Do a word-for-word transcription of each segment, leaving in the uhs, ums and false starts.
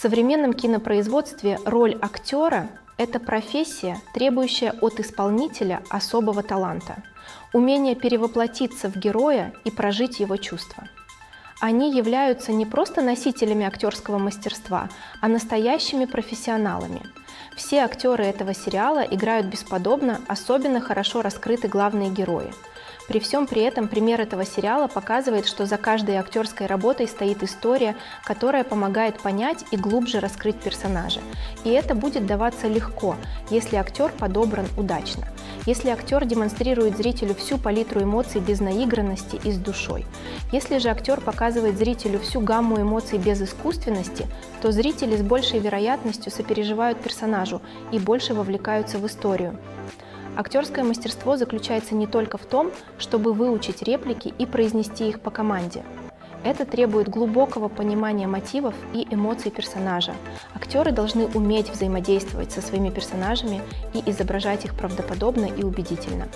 современном кинопроизводстве роль актера – это профессия, требующая от исполнителя особого таланта, умения перевоплотиться в героя и прожить его чувства. Они являются не просто носителями актерского мастерства, а настоящими профессионалами. Все актеры этого сериала играют бесподобно, особенно хорошо раскрыты главные герои. При всем при этом пример этого сериала показывает, что за каждой актерской работой стоит история, которая помогает понять и глубже раскрыть персонажа. И это будет даваться легко, если актер подобран удачно. Если актер демонстрирует зрителю всю палитру эмоций без наигранности и с душой. Если же актер показывает зрителю всю гамму эмоций без искусственности, то зрители с большей вероятностью сопереживают персонажу и больше вовлекаются в историю. Актерское мастерство заключается не только в том, чтобы выучить реплики и произнести их по команде. Это требует глубокого понимания мотивов и эмоций персонажа. Актеры должны уметь взаимодействовать со своими персонажами и изображать их правдоподобно и убедительно.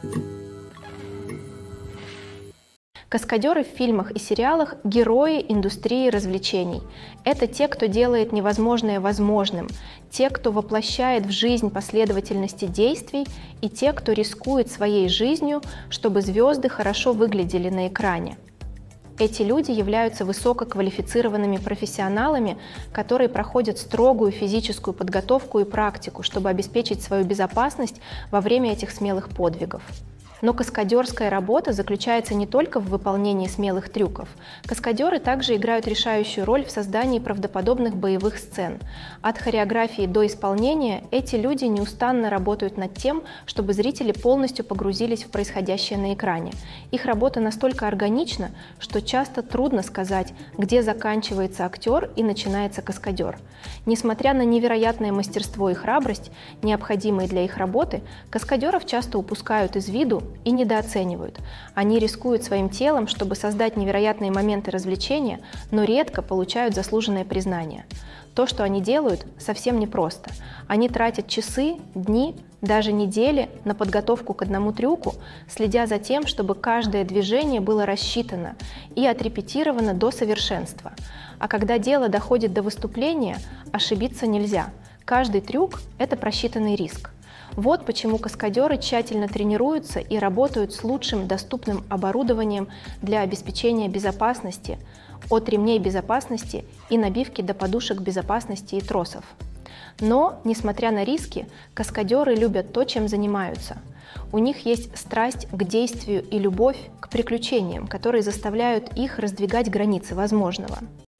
Каскадеры в фильмах и сериалах – герои индустрии развлечений. Это те, кто делает невозможное возможным, те, кто воплощает в жизнь последовательности действий, и те, кто рискует своей жизнью, чтобы звезды хорошо выглядели на экране. Эти люди являются высококвалифицированными профессионалами, которые проходят строгую физическую подготовку и практику, чтобы обеспечить свою безопасность во время этих смелых подвигов. Но каскадерская работа заключается не только в выполнении смелых трюков. Каскадеры также играют решающую роль в создании правдоподобных боевых сцен. От хореографии до исполнения эти люди неустанно работают над тем, чтобы зрители полностью погрузились в происходящее на экране. Их работа настолько органична, что часто трудно сказать, где заканчивается актер и начинается каскадер. Несмотря на невероятное мастерство и храбрость, необходимые для их работы, каскадеров часто упускают из виду и недооценивают. Они рискуют своим телом, чтобы создать невероятные моменты развлечения, но редко получают заслуженное признание. То, что они делают, совсем непросто. Они тратят часы, дни, даже недели на подготовку к одному трюку, следя за тем, чтобы каждое движение было рассчитано и отрепетировано до совершенства. А когда дело доходит до выступления, ошибиться нельзя. Каждый трюк – это просчитанный риск. Вот почему каскадеры тщательно тренируются и работают с лучшим доступным оборудованием для обеспечения безопасности, от ремней безопасности и набивки до подушек безопасности и тросов. Но, несмотря на риски, каскадеры любят то, чем занимаются. У них есть страсть к действию и любовь к приключениям, которые заставляют их раздвигать границы возможного.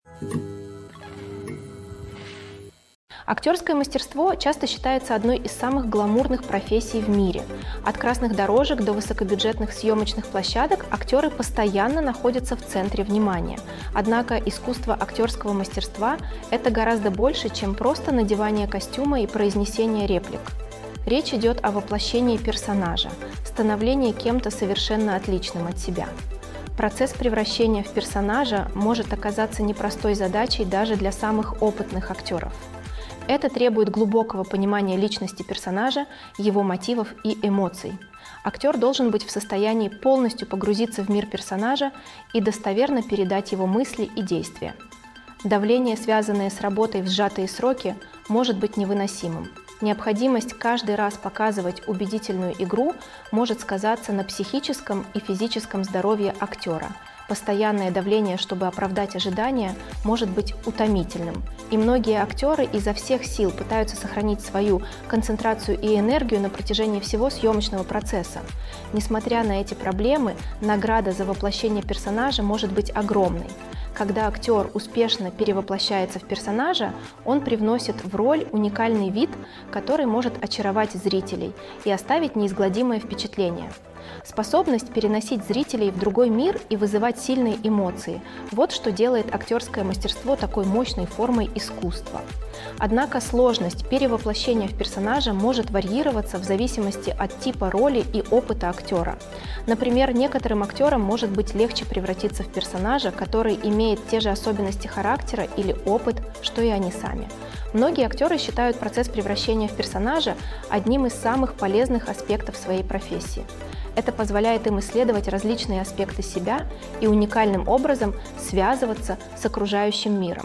Актерское мастерство часто считается одной из самых гламурных профессий в мире. От красных дорожек до высокобюджетных съемочных площадок актеры постоянно находятся в центре внимания. Однако искусство актерского мастерства – это гораздо больше, чем просто надевание костюма и произнесение реплик. Речь идет о воплощении персонажа, становлении кем-то совершенно отличным от себя. Процесс превращения в персонажа может оказаться непростой задачей даже для самых опытных актеров. Это требует глубокого понимания личности персонажа, его мотивов и эмоций. Актер должен быть в состоянии полностью погрузиться в мир персонажа и достоверно передать его мысли и действия. Давление, связанное с работой в сжатые сроки, может быть невыносимым. Необходимость каждый раз показывать убедительную игру может сказаться на психическом и физическом здоровье актера. Постоянное давление, чтобы оправдать ожидания, может быть утомительным. И многие актеры изо всех сил пытаются сохранить свою концентрацию и энергию на протяжении всего съемочного процесса. Несмотря на эти проблемы, награда за воплощение персонажа может быть огромной. Когда актер успешно перевоплощается в персонажа, он привносит в роль уникальный вид, который может очаровать зрителей и оставить неизгладимое впечатление. Способность переносить зрителей в другой мир и вызывать сильные эмоции – вот что делает актерское мастерство такой мощной формой искусства. Однако сложность перевоплощения в персонажа может варьироваться в зависимости от типа роли и опыта актера. Например, некоторым актерам может быть легче превратиться в персонажа, который имеет те же особенности характера или опыт, что и они сами. Многие актеры считают процесс превращения в персонажа одним из самых полезных аспектов своей профессии. Это позволяет им исследовать различные аспекты себя и уникальным образом связываться с окружающим миром.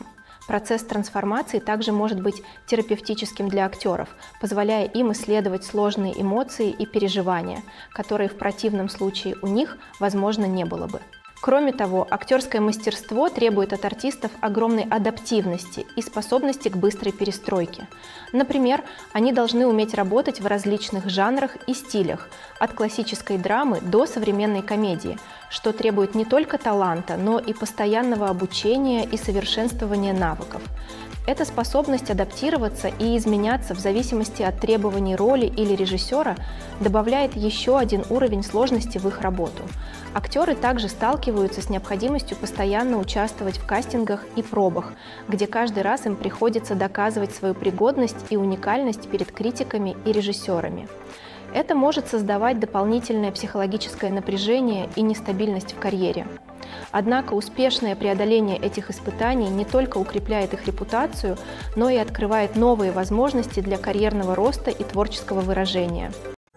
Процесс трансформации также может быть терапевтическим для актеров, позволяя им исследовать сложные эмоции и переживания, которые в противном случае у них, возможно, не было бы. Кроме того, актерское мастерство требует от артистов огромной адаптивности и способности к быстрой перестройке. Например, они должны уметь работать в различных жанрах и стилях, от классической драмы до современной комедии, что требует не только таланта, но и постоянного обучения и совершенствования навыков. Эта способность адаптироваться и изменяться в зависимости от требований роли или режиссера добавляет еще один уровень сложности в их работу. Актеры также сталкиваются с необходимостью постоянно участвовать в кастингах и пробах, где каждый раз им приходится доказывать свою пригодность и уникальность перед критиками и режиссерами. Это может создавать дополнительное психологическое напряжение и нестабильность в карьере. Однако успешное преодоление этих испытаний не только укрепляет их репутацию, но и открывает новые возможности для карьерного роста и творческого выражения.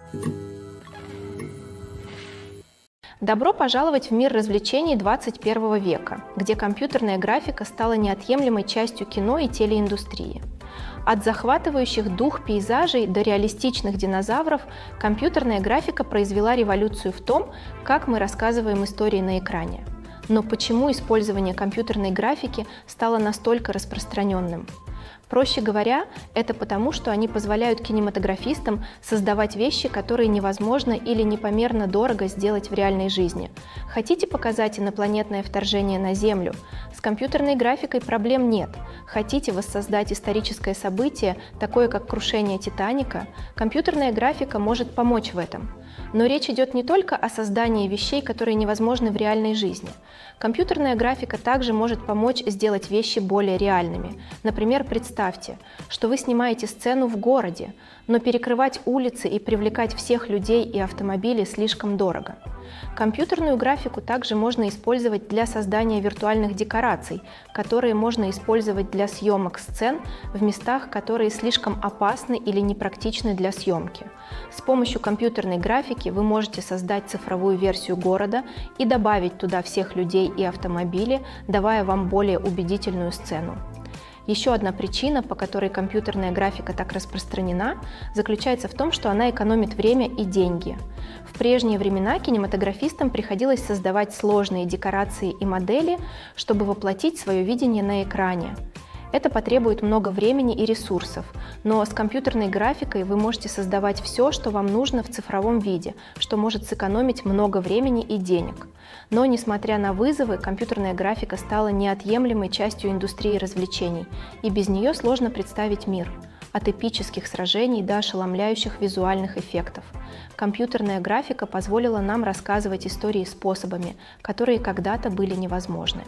Добро пожаловать в мир развлечений двадцать первого века, где компьютерная графика стала неотъемлемой частью кино и телеиндустрии. От захватывающих дух пейзажей до реалистичных динозавров компьютерная графика произвела революцию в том, как мы рассказываем истории на экране. Но почему использование компьютерной графики стало настолько распространенным? Проще говоря, это потому, что они позволяют кинематографистам создавать вещи, которые невозможно или непомерно дорого сделать в реальной жизни. Хотите показать инопланетное вторжение на Землю? С компьютерной графикой проблем нет. Хотите воссоздать историческое событие, такое как крушение Титаника? Компьютерная графика может помочь в этом. Но речь идет не только о создании вещей, которые невозможны в реальной жизни. Компьютерная графика также может помочь сделать вещи более реальными. Например, представьте, что вы снимаете сцену в городе, но перекрывать улицы и привлекать всех людей и автомобили слишком дорого. Компьютерную графику также можно использовать для создания виртуальных декораций, которые можно использовать для съемок сцен в местах, которые слишком опасны или непрактичны для съемки. С помощью компьютерной графики вы можете создать цифровую версию города и добавить туда всех людей и автомобили, давая вам более убедительную сцену. Еще одна причина, по которой компьютерная графика так распространена, заключается в том, что она экономит время и деньги. В прежние времена кинематографистам приходилось создавать сложные декорации и модели, чтобы воплотить свое видение на экране. Это потребует много времени и ресурсов, но с компьютерной графикой вы можете создавать все, что вам нужно в цифровом виде, что может сэкономить много времени и денег. Но, несмотря на вызовы, компьютерная графика стала неотъемлемой частью индустрии развлечений, и без нее сложно представить мир. От эпических сражений до ошеломляющих визуальных эффектов. Компьютерная графика позволила нам рассказывать истории способами, которые когда-то были невозможны.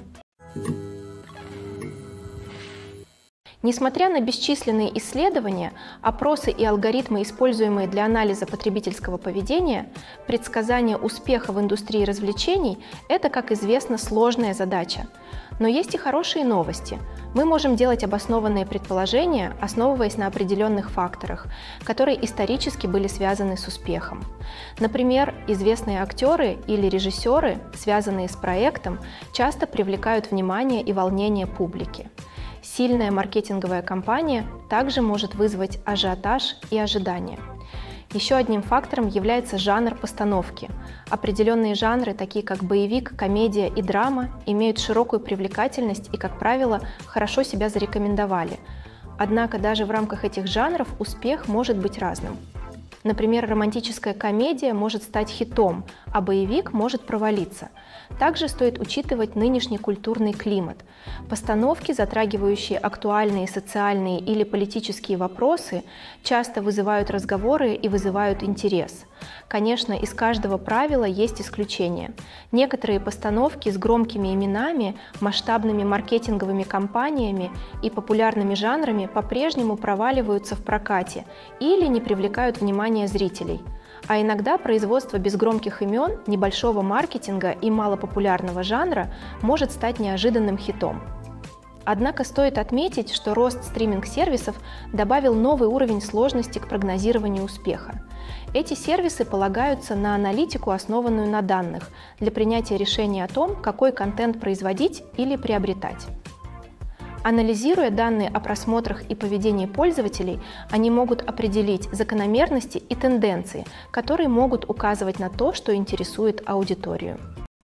Несмотря на бесчисленные исследования, опросы и алгоритмы, используемые для анализа потребительского поведения, предсказание успеха в индустрии развлечений – это, как известно, сложная задача. Но есть и хорошие новости. Мы можем делать обоснованные предположения, основываясь на определенных факторах, которые исторически были связаны с успехом. Например, известные актеры или режиссеры, связанные с проектом, часто привлекают внимание и волнение публики. Сильная маркетинговая кампания также может вызвать ажиотаж и ожидания. Еще одним фактором является жанр постановки. Определенные жанры, такие как боевик, комедия и драма, имеют широкую привлекательность и, как правило, хорошо себя зарекомендовали. Однако даже в рамках этих жанров успех может быть разным. Например, романтическая комедия может стать хитом, а боевик может провалиться. Также стоит учитывать нынешний культурный климат. Постановки, затрагивающие актуальные социальные или политические вопросы, часто вызывают разговоры и вызывают интерес. Конечно, из каждого правила есть исключения. Некоторые постановки с громкими именами, масштабными маркетинговыми кампаниями и популярными жанрами по-прежнему проваливаются в прокате или не привлекают внимания зрителей. А иногда производство без громких имен, небольшого маркетинга и малопопулярного жанра может стать неожиданным хитом. Однако стоит отметить, что рост стриминг-сервисов добавил новый уровень сложности к прогнозированию успеха. Эти сервисы полагаются на аналитику, основанную на данных, для принятия решения о том, какой контент производить или приобретать. Анализируя данные о просмотрах и поведении пользователей, они могут определить закономерности и тенденции, которые могут указывать на то, что интересует аудиторию.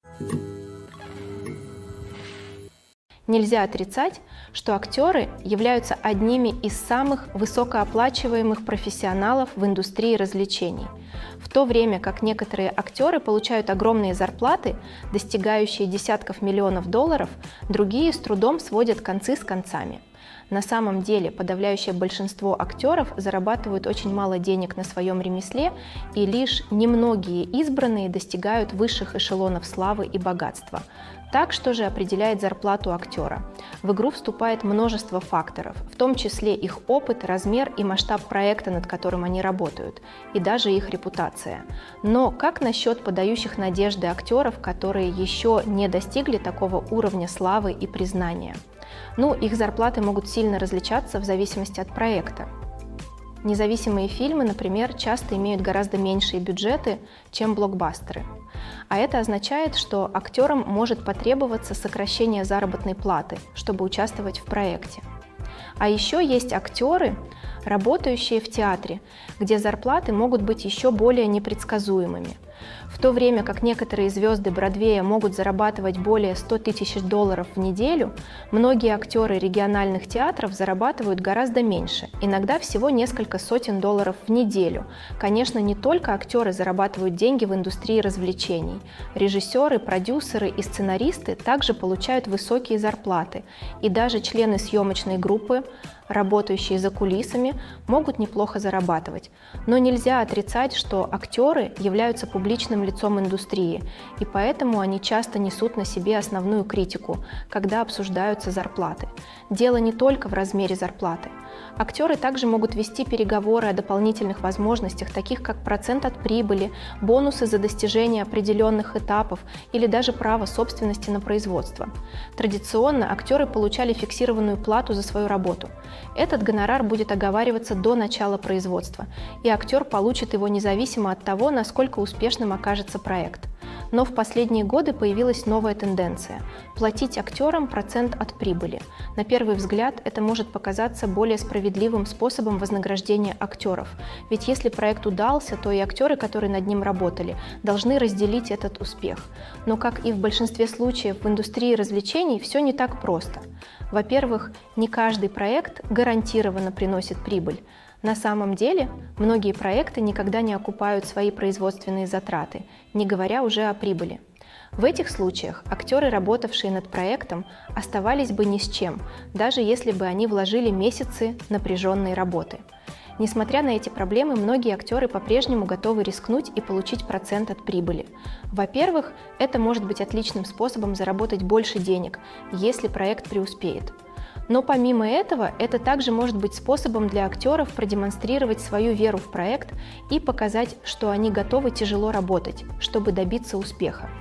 Нельзя отрицать, что актеры являются одними из самых высокооплачиваемых профессионалов в индустрии развлечений, в то время как некоторые актеры получают огромные зарплаты, достигающие десятков миллионов долларов, другие с трудом сводят концы с концами. На самом деле подавляющее большинство актеров зарабатывают очень мало денег на своем ремесле, и лишь немногие избранные достигают высших эшелонов славы и богатства. Так, что же определяет зарплату актера? В игру вступает множество факторов, в том числе их опыт, размер и масштаб проекта, над которым они работают, и даже их репутация. Но как насчет подающих надежды актеров, которые еще не достигли такого уровня славы и признания? Ну, их зарплаты могут сильно различаться в зависимости от проекта. Независимые фильмы, например, часто имеют гораздо меньшие бюджеты, чем блокбастеры. А это означает, что актерам может потребоваться сокращение заработной платы, чтобы участвовать в проекте. А еще есть актеры, работающие в театре, где зарплаты могут быть еще более непредсказуемыми. В то время как некоторые звезды Бродвея могут зарабатывать более ста тысяч долларов в неделю, многие актеры региональных театров зарабатывают гораздо меньше, иногда всего несколько сотен долларов в неделю. Конечно, не только актеры зарабатывают деньги в индустрии развлечений. Режиссеры, продюсеры и сценаристы также получают высокие зарплаты, и даже члены съемочной группы, работающие за кулисами, могут неплохо зарабатывать. Но нельзя отрицать, что актеры являются публичным лицом индустрии, и поэтому они часто несут на себе основную критику, когда обсуждаются зарплаты. Дело не только в размере зарплаты. Актеры также могут вести переговоры о дополнительных возможностях, таких как процент от прибыли, бонусы за достижение определенных этапов или даже право собственности на производство. Традиционно актеры получали фиксированную плату за свою работу. Этот гонорар будет оговариваться до начала производства, и актер получит его независимо от того, насколько успешным окажется проект. Но в последние годы появилась новая тенденция – платить актерам процент от прибыли. На первый взгляд это может показаться более справедливым способом вознаграждения актеров, ведь если проект удался, то и актеры, которые над ним работали, должны разделить этот успех. Но, как и в большинстве случаев в индустрии развлечений, все не так просто. Во-первых, не каждый проект гарантированно приносит прибыль. На самом деле, многие проекты никогда не окупают свои производственные затраты, не говоря уже о прибыли. В этих случаях актеры, работавшие над проектом, оставались бы ни с чем, даже если бы они вложили месяцы напряженной работы. Несмотря на эти проблемы, многие актеры по-прежнему готовы рискнуть и получить процент от прибыли. Во-первых, это может быть отличным способом заработать больше денег, если проект преуспеет. Но помимо этого, это также может быть способом для актеров продемонстрировать свою веру в проект и показать, что они готовы тяжело работать, чтобы добиться успеха.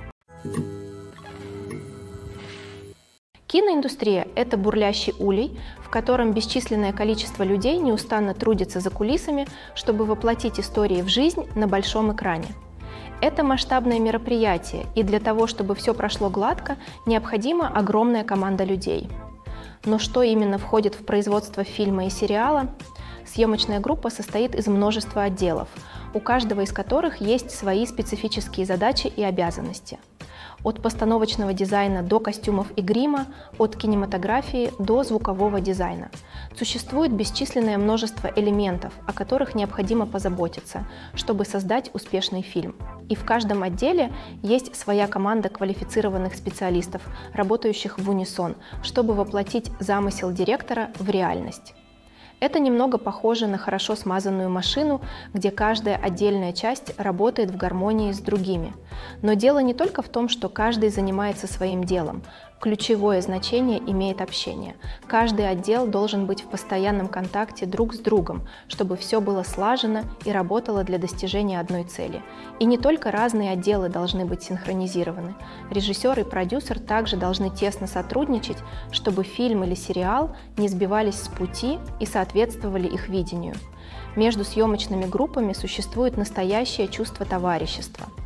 Киноиндустрия – это бурлящий улей, в котором бесчисленное количество людей неустанно трудится за кулисами, чтобы воплотить истории в жизнь на большом экране. Это масштабное мероприятие, и для того, чтобы все прошло гладко, необходима огромная команда людей. Но что именно входит в производство фильма и сериала? Съемочная группа состоит из множества отделов, у каждого из которых есть свои специфические задачи и обязанности. От постановочного дизайна до костюмов и грима, от кинематографии до звукового дизайна. Существует бесчисленное множество элементов, о которых необходимо позаботиться, чтобы создать успешный фильм. И в каждом отделе есть своя команда квалифицированных специалистов, работающих в унисон, чтобы воплотить замысел директора в реальность. Это немного похоже на хорошо смазанную машину, где каждая отдельная часть работает в гармонии с другими. Но дело не только в том, что каждый занимается своим делом. Ключевое значение имеет общение. Каждый отдел должен быть в постоянном контакте друг с другом, чтобы все было слажено и работало для достижения одной цели. И не только разные отделы должны быть синхронизированы. Режиссер и продюсер также должны тесно сотрудничать, чтобы фильм или сериал не сбивались с пути и соответствовали их видению. Между съемочными группами существует настоящее чувство товарищества.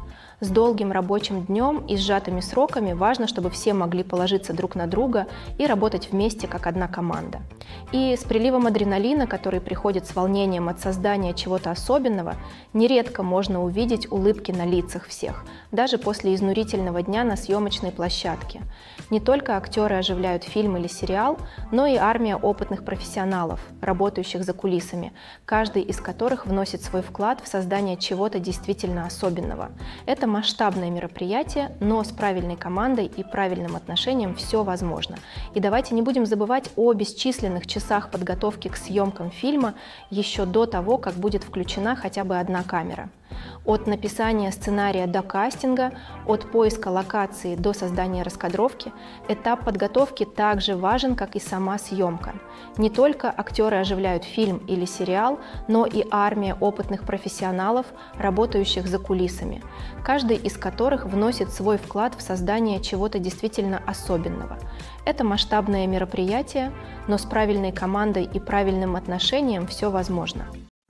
С долгим рабочим днем и сжатыми сроками важно, чтобы все могли положиться друг на друга и работать вместе как одна команда. И с приливом адреналина, который приходит с волнением от создания чего-то особенного, нередко можно увидеть улыбки на лицах всех, даже после изнурительного дня на съемочной площадке. Не только актеры оживляют фильм или сериал, но и армия опытных профессионалов, работающих за кулисами, каждый из которых вносит свой вклад в создание чего-то действительно особенного. Это масштабное мероприятие, но с правильной командой и правильным отношением все возможно. И давайте не будем забывать о бесчисленных часах подготовки к съемкам фильма еще до того, как будет включена хотя бы одна камера. От написания сценария до кастинга, от поиска локации до создания раскадровки, этап подготовки также важен, как и сама съемка. Не только актеры оживляют фильм или сериал, но и армия опытных профессионалов, работающих за кулисами, каждый из которых вносит свой вклад в создание чего-то действительно особенного. Это масштабное мероприятие, но с правильной командой и правильным отношением все возможно.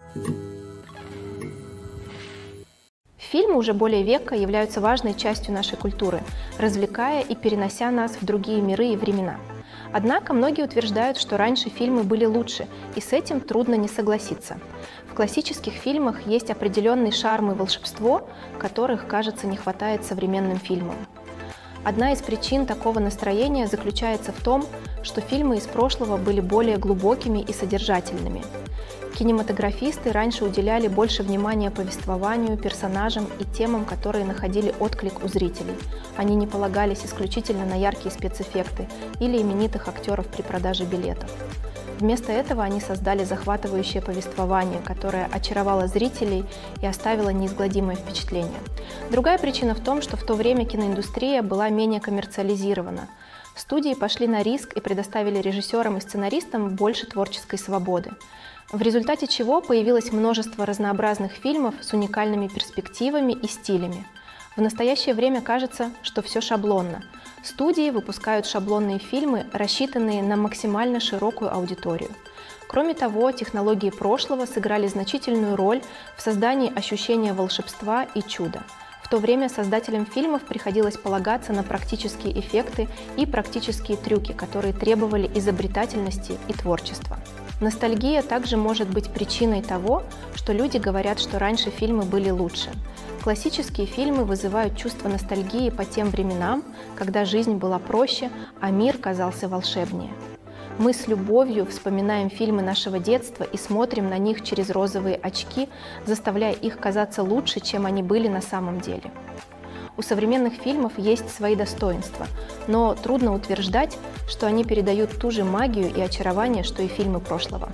Фильмы уже более века являются важной частью нашей культуры, развлекая и перенося нас в другие миры и времена. Однако многие утверждают, что раньше фильмы были лучше, и с этим трудно не согласиться. В классических фильмах есть определенный шарм и волшебство, которых, кажется, не хватает современным фильмам. Одна из причин такого настроения заключается в том, что фильмы из прошлого были более глубокими и содержательными. Кинематографисты раньше уделяли больше внимания повествованию, персонажам и темам, которые находили отклик у зрителей. Они не полагались исключительно на яркие спецэффекты или именитых актеров при продаже билетов. Вместо этого они создали захватывающее повествование, которое очаровало зрителей и оставило неизгладимое впечатление. Другая причина в том, что в то время киноиндустрия была менее коммерциализирована. Студии пошли на риск и предоставили режиссерам и сценаристам больше творческой свободы, в результате чего появилось множество разнообразных фильмов с уникальными перспективами и стилями. В настоящее время кажется, что все шаблонно. Студии выпускают шаблонные фильмы, рассчитанные на максимально широкую аудиторию. Кроме того, технологии прошлого сыграли значительную роль в создании ощущения волшебства и чуда. В то время создателям фильмов приходилось полагаться на практические эффекты и практические трюки, которые требовали изобретательности и творчества. Ностальгия также может быть причиной того, что люди говорят, что раньше фильмы были лучше. Классические фильмы вызывают чувство ностальгии по тем временам, когда жизнь была проще, а мир казался волшебнее. Мы с любовью вспоминаем фильмы нашего детства и смотрим на них через розовые очки, заставляя их казаться лучше, чем они были на самом деле. У современных фильмов есть свои достоинства, но трудно утверждать, что они передают ту же магию и очарование, что и фильмы прошлого.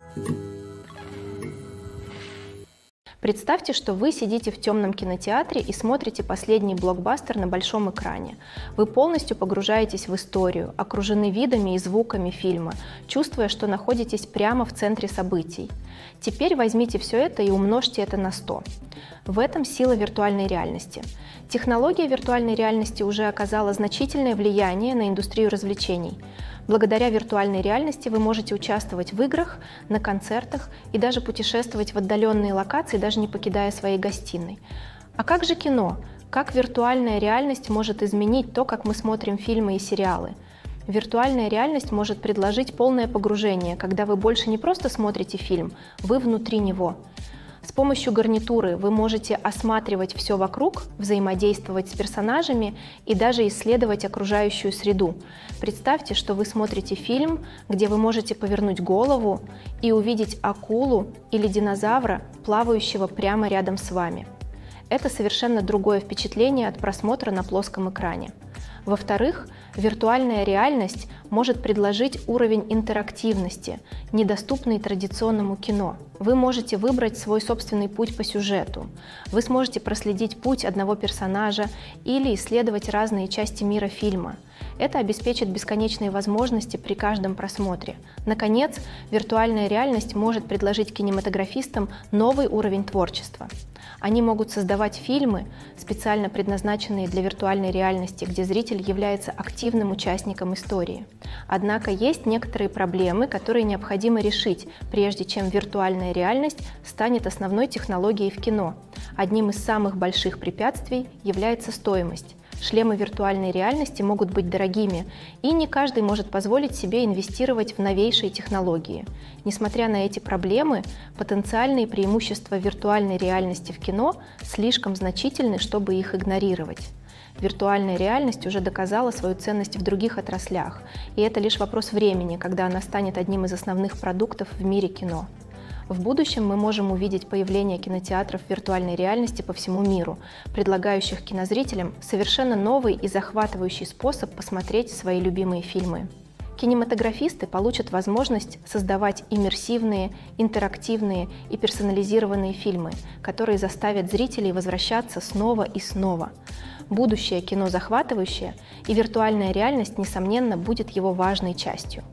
Представьте, что вы сидите в темном кинотеатре и смотрите последний блокбастер на большом экране. Вы полностью погружаетесь в историю, окружены видами и звуками фильма, чувствуя, что находитесь прямо в центре событий. Теперь возьмите все это и умножьте это на сто. В этом сила виртуальной реальности. Технология виртуальной реальности уже оказала значительное влияние на индустрию развлечений. Благодаря виртуальной реальности вы можете участвовать в играх, на концертах и даже путешествовать в отдаленные локации, даже не покидая своей гостиной. А как же кино? Как виртуальная реальность может изменить то, как мы смотрим фильмы и сериалы? Виртуальная реальность может предложить полное погружение, когда вы больше не просто смотрите фильм, вы внутри него. С помощью гарнитуры вы можете осматривать все вокруг, взаимодействовать с персонажами и даже исследовать окружающую среду. Представьте, что вы смотрите фильм, где вы можете повернуть голову и увидеть акулу или динозавра, плавающего прямо рядом с вами. Это совершенно другое впечатление от просмотра на плоском экране. Во-вторых, виртуальная реальность может предложить уровень интерактивности, недоступный традиционному кино. Вы можете выбрать свой собственный путь по сюжету. Вы сможете проследить путь одного персонажа или исследовать разные части мира фильма. Это обеспечит бесконечные возможности при каждом просмотре. Наконец, виртуальная реальность может предложить кинематографистам новый уровень творчества. Они могут создавать фильмы, специально предназначенные для виртуальной реальности, где зритель является активным участником истории. Однако есть некоторые проблемы, которые необходимо решить, прежде чем виртуальная реальность станет основной технологией в кино. Одним из самых больших препятствий является стоимость. Шлемы виртуальной реальности могут быть дорогими, и не каждый может позволить себе инвестировать в новейшие технологии. Несмотря на эти проблемы, потенциальные преимущества виртуальной реальности в кино слишком значительны, чтобы их игнорировать. Виртуальная реальность уже доказала свою ценность в других отраслях, и это лишь вопрос времени, когда она станет одним из основных продуктов в мире кино. В будущем мы можем увидеть появление кинотеатров виртуальной реальности по всему миру, предлагающих кинозрителям совершенно новый и захватывающий способ посмотреть свои любимые фильмы. Кинематографисты получат возможность создавать иммерсивные, интерактивные и персонализированные фильмы, которые заставят зрителей возвращаться снова и снова. Будущее кино захватывающее, и виртуальная реальность, несомненно, будет его важной частью.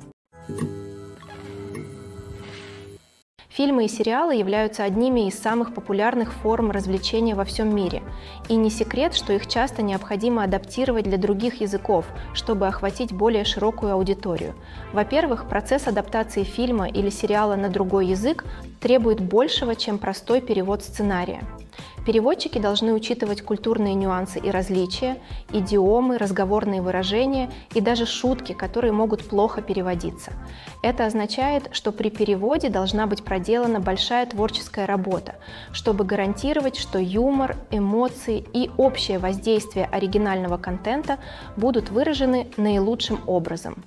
Фильмы и сериалы являются одними из самых популярных форм развлечения во всем мире. И не секрет, что их часто необходимо адаптировать для других языков, чтобы охватить более широкую аудиторию. Во-первых, процесс адаптации фильма или сериала на другой язык требует большего, чем простой перевод сценария. Переводчики должны учитывать культурные нюансы и различия, идиомы, разговорные выражения и даже шутки, которые могут плохо переводиться. Это означает, что при переводе должна быть проделана большая творческая работа, чтобы гарантировать, что юмор, эмоции и общее воздействие оригинального контента будут выражены наилучшим образом.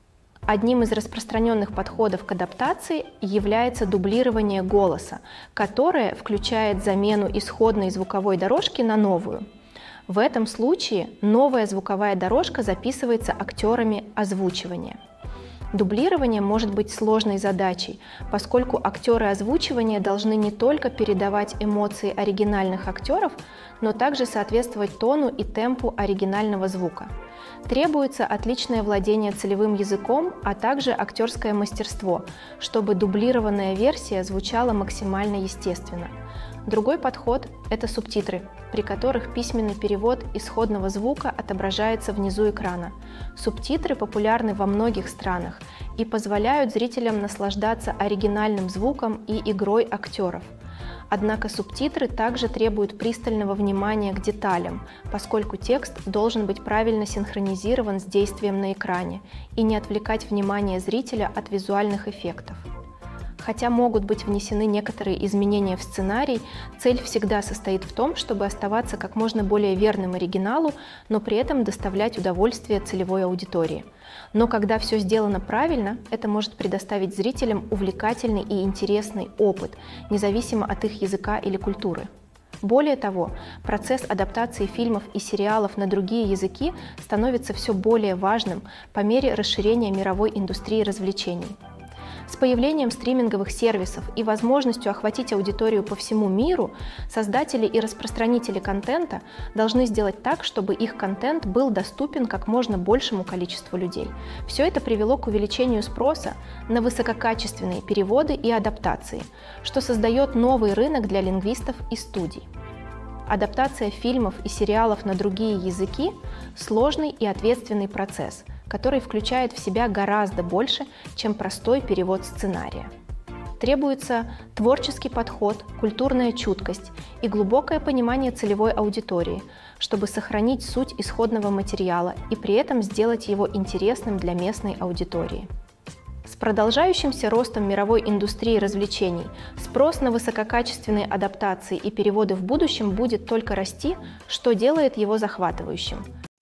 Одним из распространенных подходов к адаптации является дублирование голоса, которое включает замену исходной звуковой дорожки на новую. В этом случае новая звуковая дорожка записывается актерами озвучивания. Дублирование может быть сложной задачей, поскольку актеры озвучивания должны не только передавать эмоции оригинальных актеров, но также соответствовать тону и темпу оригинального звука. Требуется отличное владение целевым языком, а также актерское мастерство, чтобы дублированная версия звучала максимально естественно. Другой подход – это субтитры, при которых письменный перевод исходного звука отображается внизу экрана. Субтитры популярны во многих странах и позволяют зрителям наслаждаться оригинальным звуком и игрой актеров. Однако субтитры также требуют пристального внимания к деталям, поскольку текст должен быть правильно синхронизирован с действием на экране и не отвлекать внимание зрителя от визуальных эффектов. Хотя могут быть внесены некоторые изменения в сценарий, цель всегда состоит в том, чтобы оставаться как можно более верным оригиналу, но при этом доставлять удовольствие целевой аудитории. Но когда все сделано правильно, это может предоставить зрителям увлекательный и интересный опыт, независимо от их языка или культуры. Более того, процесс адаптации фильмов и сериалов на другие языки становится все более важным по мере расширения мировой индустрии развлечений. С появлением стриминговых сервисов и возможностью охватить аудиторию по всему миру, создатели и распространители контента должны сделать так, чтобы их контент был доступен как можно большему количеству людей. Все это привело к увеличению спроса на высококачественные переводы и адаптации, что создает новый рынок для лингвистов и студий. Адаптация фильмов и сериалов на другие языки – сложный и ответственный процесс, который включает в себя гораздо больше, чем простой перевод сценария. Требуется творческий подход, культурная чуткость и глубокое понимание целевой аудитории, чтобы сохранить суть исходного материала и при этом сделать его интересным для местной аудитории. С продолжающимся ростом мировой индустрии развлечений спрос на высококачественные адаптации и переводы в будущем будет только расти, что делает его захватывающим.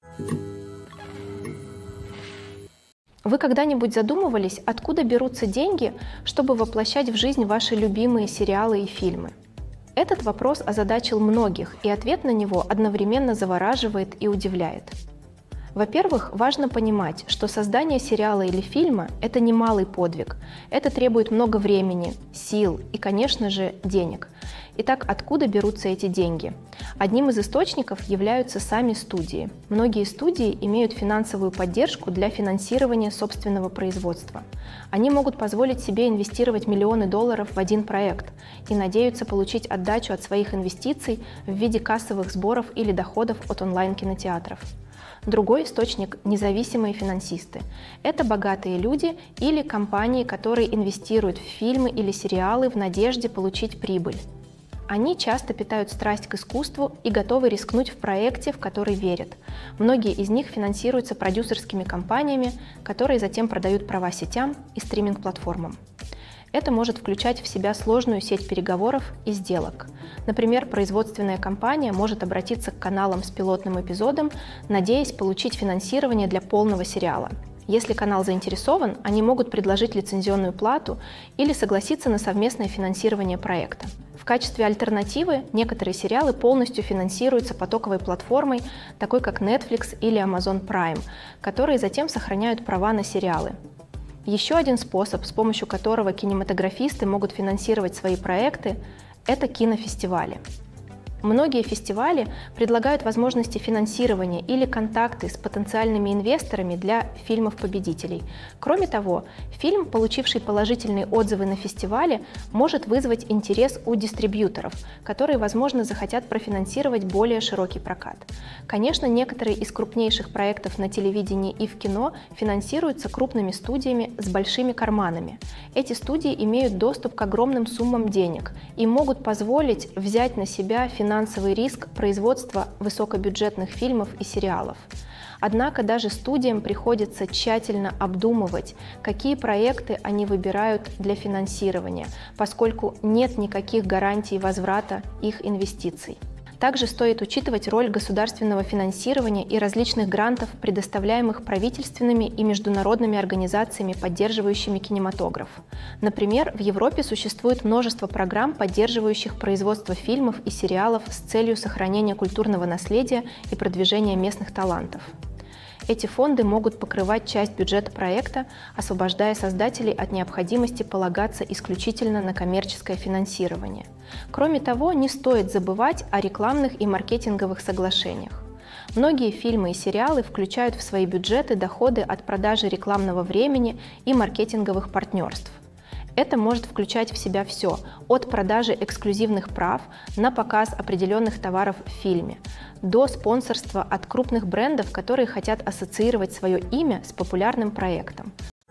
Вы когда-нибудь задумывались, откуда берутся деньги, чтобы воплощать в жизнь ваши любимые сериалы и фильмы? Этот вопрос озадачил многих, и ответ на него одновременно завораживает и удивляет. Во-первых, важно понимать, что создание сериала или фильма – это немалый подвиг. Это требует много времени, сил и, конечно же, денег. Итак, откуда берутся эти деньги? Одним из источников являются сами студии. Многие студии имеют финансовую поддержку для финансирования собственного производства. Они могут позволить себе инвестировать миллионы долларов в один проект и надеются получить отдачу от своих инвестиций в виде кассовых сборов или доходов от онлайн-кинотеатров. Другой источник – независимые финансисты. Это богатые люди или компании, которые инвестируют в фильмы или сериалы в надежде получить прибыль. Они часто питают страсть к искусству и готовы рискнуть в проекте, в который верят. Многие из них финансируются продюсерскими компаниями, которые затем продают права сетям и стриминг-платформам. Это может включать в себя сложную сеть переговоров и сделок. Например, производственная компания может обратиться к каналам с пилотным эпизодом, надеясь получить финансирование для полного сериала. Если канал заинтересован, они могут предложить лицензионную плату или согласиться на совместное финансирование проекта. В качестве альтернативы некоторые сериалы полностью финансируются потоковой платформой, такой как Netflix или Amazon Prime, которые затем сохраняют права на сериалы. Еще один способ, с помощью которого кинематографисты могут финансировать свои проекты, это кинофестивали. Многие фестивали предлагают возможности финансирования или контакты с потенциальными инвесторами для фильмов-победителей. Кроме того, фильм, получивший положительные отзывы на фестивале, может вызвать интерес у дистрибьюторов, которые, возможно, захотят профинансировать более широкий прокат. Конечно, некоторые из крупнейших проектов на телевидении и в кино финансируются крупными студиями с большими карманами. Эти студии имеют доступ к огромным суммам денег и могут позволить взять на себя финансовые финансовый риск производства высокобюджетных фильмов и сериалов. Однако даже студиям приходится тщательно обдумывать, какие проекты они выбирают для финансирования, поскольку нет никаких гарантий возврата их инвестиций. Также стоит учитывать роль государственного финансирования и различных грантов, предоставляемых правительственными и международными организациями, поддерживающими кинематограф. Например, в Европе существует множество программ, поддерживающих производство фильмов и сериалов с целью сохранения культурного наследия и продвижения местных талантов. Эти фонды могут покрывать часть бюджета проекта, освобождая создателей от необходимости полагаться исключительно на коммерческое финансирование. Кроме того, не стоит забывать о рекламных и маркетинговых соглашениях. Многие фильмы и сериалы включают в свои бюджеты доходы от продажи рекламного времени и маркетинговых партнерств. Это может включать в себя все, от продажи эксклюзивных прав на показ определенных товаров в фильме, до спонсорства от крупных брендов, которые хотят ассоциировать свое имя с популярным проектом.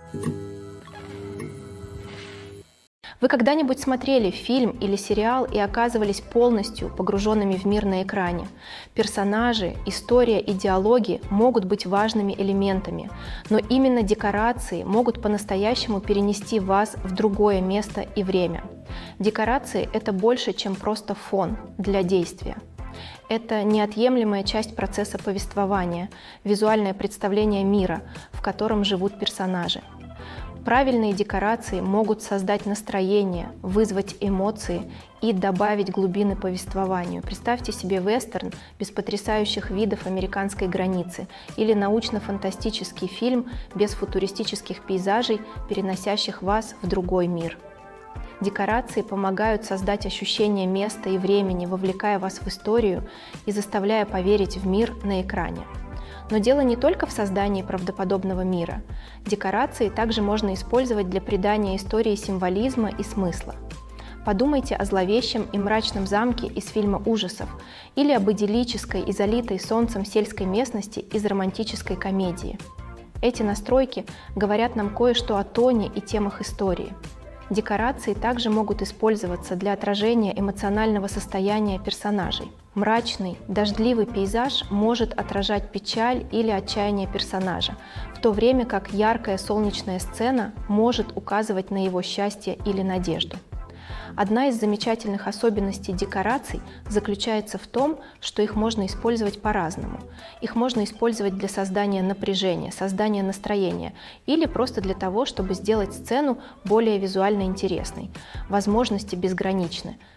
Вы когда-нибудь смотрели фильм или сериал и оказывались полностью погруженными в мир на экране? Персонажи, история и диалоги могут быть важными элементами, но именно декорации могут по-настоящему перенести вас в другое место и время. Декорации – это больше, чем просто фон для действия. Это неотъемлемая часть процесса повествования, визуальное представление мира, в котором живут персонажи. Правильные декорации могут создать настроение, вызвать эмоции и добавить глубины повествованию. Представьте себе вестерн без потрясающих видов американской границы или научно-фантастический фильм без футуристических пейзажей, переносящих вас в другой мир. Декорации помогают создать ощущение места и времени, вовлекая вас в историю и заставляя поверить в мир на экране. Но дело не только в создании правдоподобного мира. Декорации также можно использовать для придания истории символизма и смысла. Подумайте о зловещем и мрачном замке из фильма ужасов или об идиллической и залитой солнцем сельской местности из романтической комедии. Эти настройки говорят нам кое-что о тоне и темах истории. Декорации также могут использоваться для отражения эмоционального состояния персонажей. Мрачный, дождливый пейзаж может отражать печаль или отчаяние персонажа, в то время как яркая солнечная сцена может указывать на его счастье или надежду. Одна из замечательных особенностей декораций заключается в том, что их можно использовать по-разному. Их можно использовать для создания напряжения, создания настроения или просто для того, чтобы сделать сцену более визуально интересной. Возможности безграничны.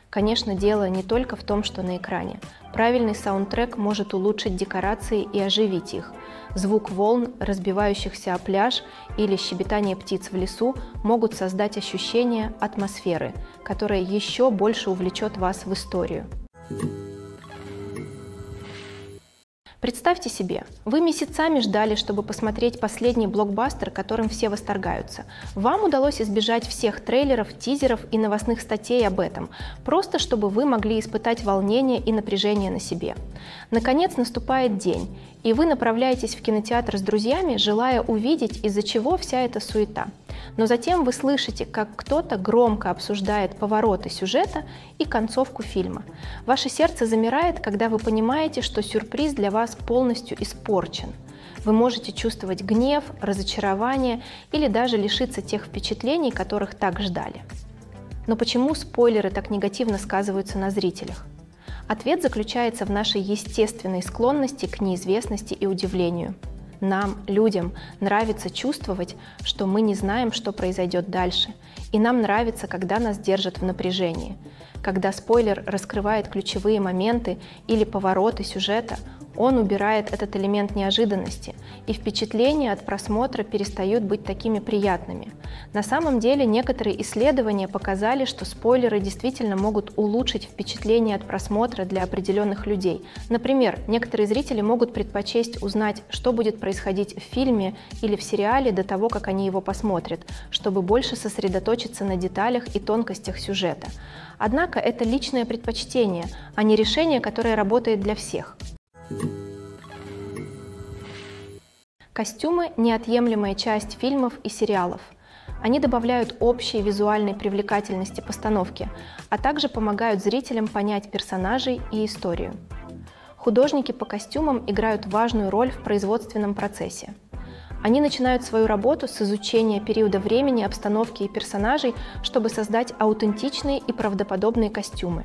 Конечно, дело не только в том, что на экране. Правильный саундтрек может улучшить декорации и оживить их. Звук волн, разбивающихся о пляж, или щебетание птиц в лесу могут создать ощущение атмосферы, которая еще больше увлечет вас в историю. Представьте себе, вы месяцами ждали, чтобы посмотреть последний блокбастер, которым все восторгаются. Вам удалось избежать всех трейлеров, тизеров и новостных статей об этом, просто чтобы вы могли испытать волнение и напряжение на себе. Наконец наступает день, и вы направляетесь в кинотеатр с друзьями, желая увидеть, из-за чего вся эта суета. Но затем вы слышите, как кто-то громко обсуждает повороты сюжета и концовку фильма. Ваше сердце замирает, когда вы понимаете, что сюрприз для вас полностью испорчен. Вы можете чувствовать гнев, разочарование или даже лишиться тех впечатлений, которых так ждали. Но почему спойлеры так негативно сказываются на зрителях? Ответ заключается в нашей естественной склонности к неизвестности и удивлению. Нам, людям, нравится чувствовать, что мы не знаем, что произойдет дальше, и нам нравится, когда нас держат в напряжении. Когда спойлер раскрывает ключевые моменты или повороты сюжета, он убирает этот элемент неожиданности, и впечатления от просмотра перестают быть такими приятными. На самом деле, некоторые исследования показали, что спойлеры действительно могут улучшить впечатление от просмотра для определенных людей. Например, некоторые зрители могут предпочесть узнать, что будет происходить в фильме или в сериале до того, как они его посмотрят, чтобы больше сосредоточиться на деталях и тонкостях сюжета. Однако это личное предпочтение, а не решение, которое работает для всех. Костюмы – неотъемлемая часть фильмов и сериалов. Они добавляют общей визуальной привлекательности постановки, а также помогают зрителям понять персонажей и историю. Художники по костюмам играют важную роль в производственном процессе. Они начинают свою работу с изучения периода времени, обстановки и персонажей, чтобы создать аутентичные и правдоподобные костюмы.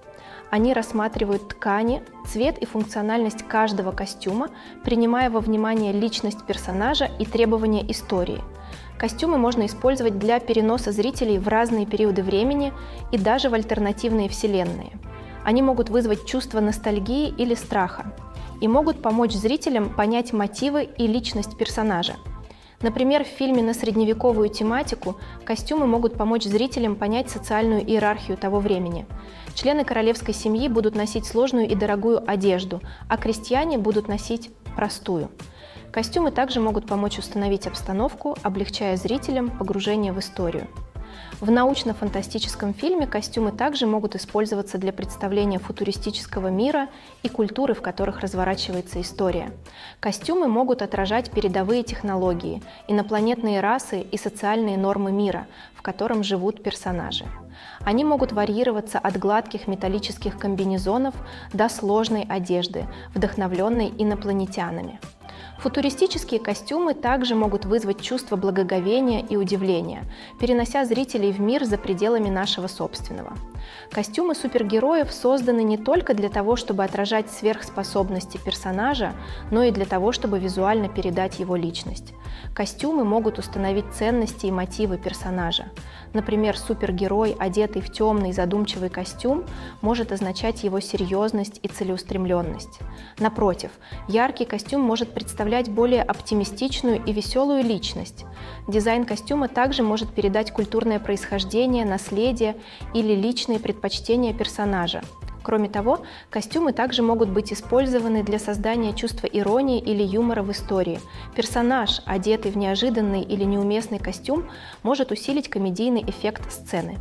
Они рассматривают ткани, цвет и функциональность каждого костюма, принимая во внимание личность персонажа и требования истории. Костюмы можно использовать для переноса зрителей в разные периоды времени и даже в альтернативные вселенные. Они могут вызвать чувство ностальгии или страха и могут помочь зрителям понять мотивы и личность персонажа. Например, в фильме на средневековую тематику костюмы могут помочь зрителям понять социальную иерархию того времени. Члены королевской семьи будут носить сложную и дорогую одежду, а крестьяне будут носить простую. Костюмы также могут помочь установить обстановку, облегчая зрителям погружение в историю. В научно-фантастическом фильме костюмы также могут использоваться для представления футуристического мира и культуры, в которых разворачивается история. Костюмы могут отражать передовые технологии, инопланетные расы и социальные нормы мира, в котором живут персонажи. Они могут варьироваться от гладких металлических комбинезонов до сложной одежды, вдохновленной инопланетянами. Футуристические костюмы также могут вызвать чувство благоговения и удивления, перенося зрителей в мир за пределами нашего собственного. Костюмы супергероев созданы не только для того, чтобы отражать сверхспособности персонажа, но и для того, чтобы визуально передать его личность. Костюмы могут установить ценности и мотивы персонажа. Например, супергерой, одетый в темный задумчивый костюм, может означать его серьезность и целеустремленность. Напротив, яркий костюм может представлять более оптимистичную и веселую личность. Дизайн костюма также может передать культурное происхождение, наследие или личные предпочтения персонажа. Кроме того, костюмы также могут быть использованы для создания чувства иронии или юмора в истории. Персонаж, одетый в неожиданный или неуместный костюм, может усилить комедийный эффект сцены.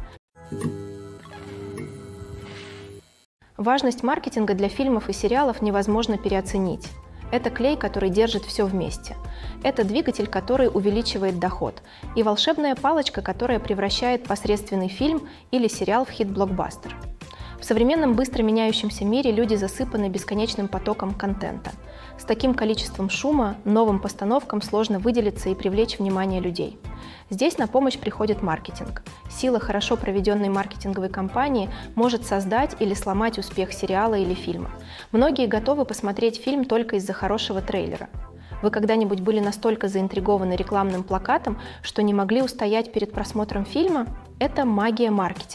Важность маркетинга для фильмов и сериалов невозможно переоценить. Это клей, который держит все вместе. Это двигатель, который увеличивает доход. И волшебная палочка, которая превращает посредственный фильм или сериал в хит-блокбастер. В современном быстро меняющемся мире люди засыпаны бесконечным потоком контента. С таким количеством шума новым постановкам сложно выделиться и привлечь внимание людей. Здесь на помощь приходит маркетинг. Сила хорошо проведенной маркетинговой кампании может создать или сломать успех сериала или фильма. Многие готовы посмотреть фильм только из-за хорошего трейлера. Вы когда-нибудь были настолько заинтригованы рекламным плакатом, что не могли устоять перед просмотром фильма? Это магия маркетинга.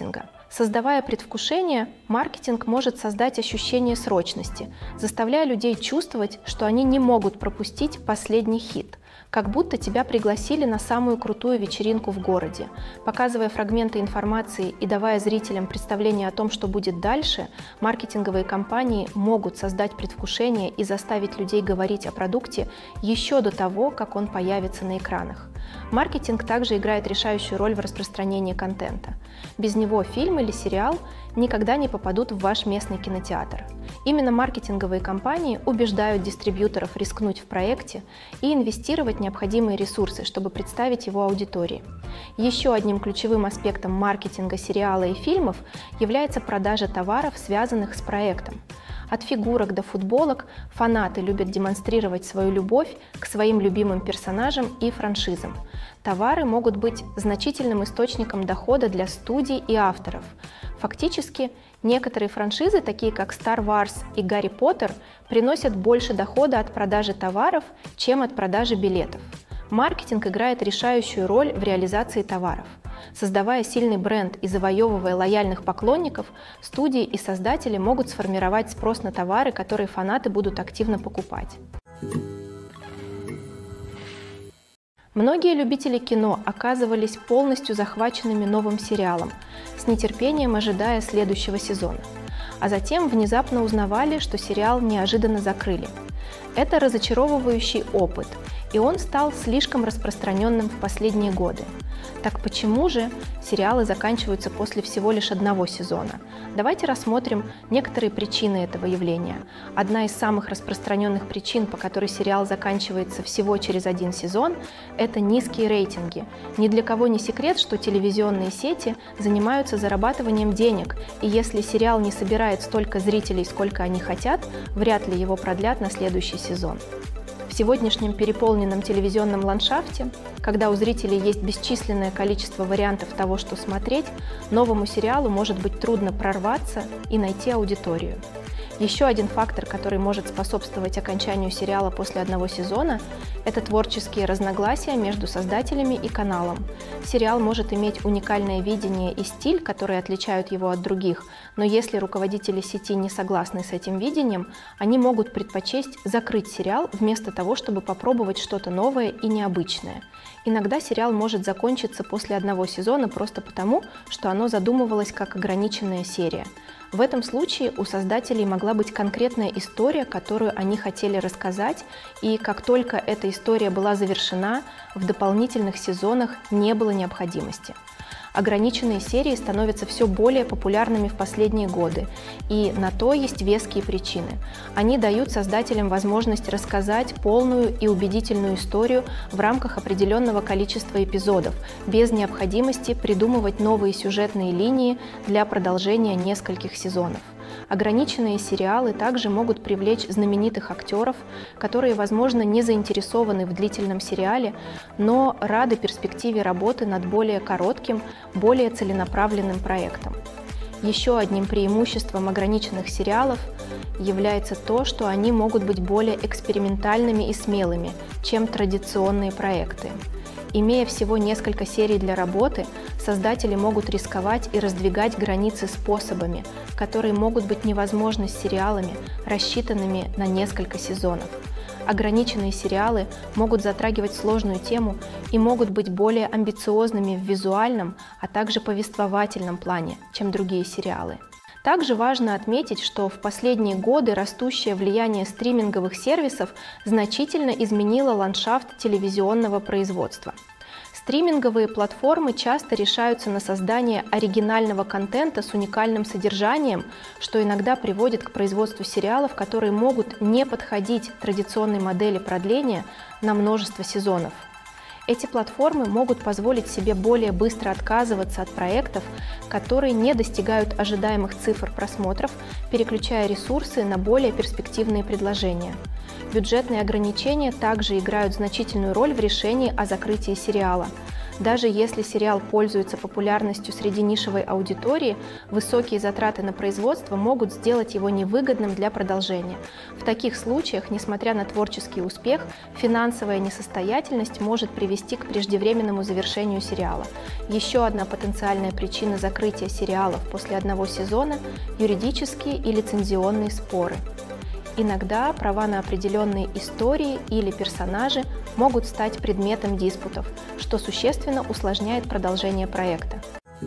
Создавая предвкушение, маркетинг может создать ощущение срочности, заставляя людей чувствовать, что они не могут пропустить последний хит, как будто тебя пригласили на самую крутую вечеринку в городе. Показывая фрагменты информации и давая зрителям представление о том, что будет дальше, маркетинговые компании могут создать предвкушение и заставить людей говорить о продукте еще до того, как он появится на экранах. Маркетинг также играет решающую роль в распространении контента. Без него фильм или сериал никогда не попадут в ваш местный кинотеатр. Именно маркетинговые компании убеждают дистрибьюторов рискнуть в проекте и инвестировать необходимые ресурсы, чтобы представить его аудитории. Еще одним ключевым аспектом маркетинга сериала и фильмов является продажа товаров, связанных с проектом. От фигурок до футболок фанаты любят демонстрировать свою любовь к своим любимым персонажам и франшизам. Товары могут быть значительным источником дохода для студий и авторов. Фактически, некоторые франшизы, такие как Star Wars и Гарри Поттер, приносят больше дохода от продажи товаров, чем от продажи билетов. Маркетинг играет решающую роль в реализации товаров. Создавая сильный бренд и завоевывая лояльных поклонников, студии и создатели могут сформировать спрос на товары, которые фанаты будут активно покупать. Многие любители кино оказывались полностью захваченными новым сериалом, с нетерпением ожидая следующего сезона. А затем внезапно узнавали, что сериал неожиданно закрыли. Это разочаровывающий опыт, и он стал слишком распространенным в последние годы. Так почему же сериалы заканчиваются после всего лишь одного сезона? Давайте рассмотрим некоторые причины этого явления. Одна из самых распространенных причин, по которой сериал заканчивается всего через один сезон, это низкие рейтинги. Ни для кого не секрет, что телевизионные сети занимаются зарабатыванием денег, и если сериал не собирает столько зрителей, сколько они хотят, вряд ли его продлят на следующий сезон. В сегодняшнем переполненном телевизионном ландшафте, когда у зрителей есть бесчисленное количество вариантов того, что смотреть, новому сериалу может быть трудно прорваться и найти аудиторию. Еще один фактор, который может способствовать окончанию сериала после одного сезона, это творческие разногласия между создателями и каналом. Сериал может иметь уникальное видение и стиль, которые отличают его от других, но если руководители сети не согласны с этим видением, они могут предпочесть закрыть сериал вместо того, чтобы попробовать что-то новое и необычное. Иногда сериал может закончиться после одного сезона просто потому, что оно задумывалось как ограниченная серия. В этом случае у создателей могла быть конкретная история, которую они хотели рассказать, и как только эта история была завершена, в дополнительных сезонах не было необходимости. Ограниченные серии становятся все более популярными в последние годы, и на то есть веские причины. Они дают создателям возможность рассказать полную и убедительную историю в рамках определенного количества эпизодов, без необходимости придумывать новые сюжетные линии для продолжения нескольких сезонов. Ограниченные сериалы также могут привлечь знаменитых актеров, которые, возможно, не заинтересованы в длительном сериале, но рады перспективе работы над более коротким, более целенаправленным проектом. Еще одним преимуществом ограниченных сериалов является то, что они могут быть более экспериментальными и смелыми, чем традиционные проекты. Имея всего несколько серий для работы, создатели могут рисковать и раздвигать границы способами, которые могут быть невозможны с сериалами, рассчитанными на несколько сезонов. Ограниченные сериалы могут затрагивать сложную тему и могут быть более амбициозными в визуальном, а также повествовательном плане, чем другие сериалы. Также важно отметить, что в последние годы растущее влияние стриминговых сервисов значительно изменило ландшафт телевизионного производства. Стриминговые платформы часто решаются на создание оригинального контента с уникальным содержанием, что иногда приводит к производству сериалов, которые могут не подходить традиционной модели продления на множество сезонов. Эти платформы могут позволить себе более быстро отказываться от проектов, которые не достигают ожидаемых цифр просмотров, переключая ресурсы на более перспективные предложения. Бюджетные ограничения также играют значительную роль в решении о закрытии сериала. Даже если сериал пользуется популярностью среди нишевой аудитории, высокие затраты на производство могут сделать его невыгодным для продолжения. В таких случаях, несмотря на творческий успех, финансовая несостоятельность может привести к преждевременному завершению сериала. Еще одна потенциальная причина закрытия сериалов после одного сезона – юридические и лицензионные споры. Иногда права на определенные истории или персонажи могут стать предметом диспутов, что существенно усложняет продолжение проекта.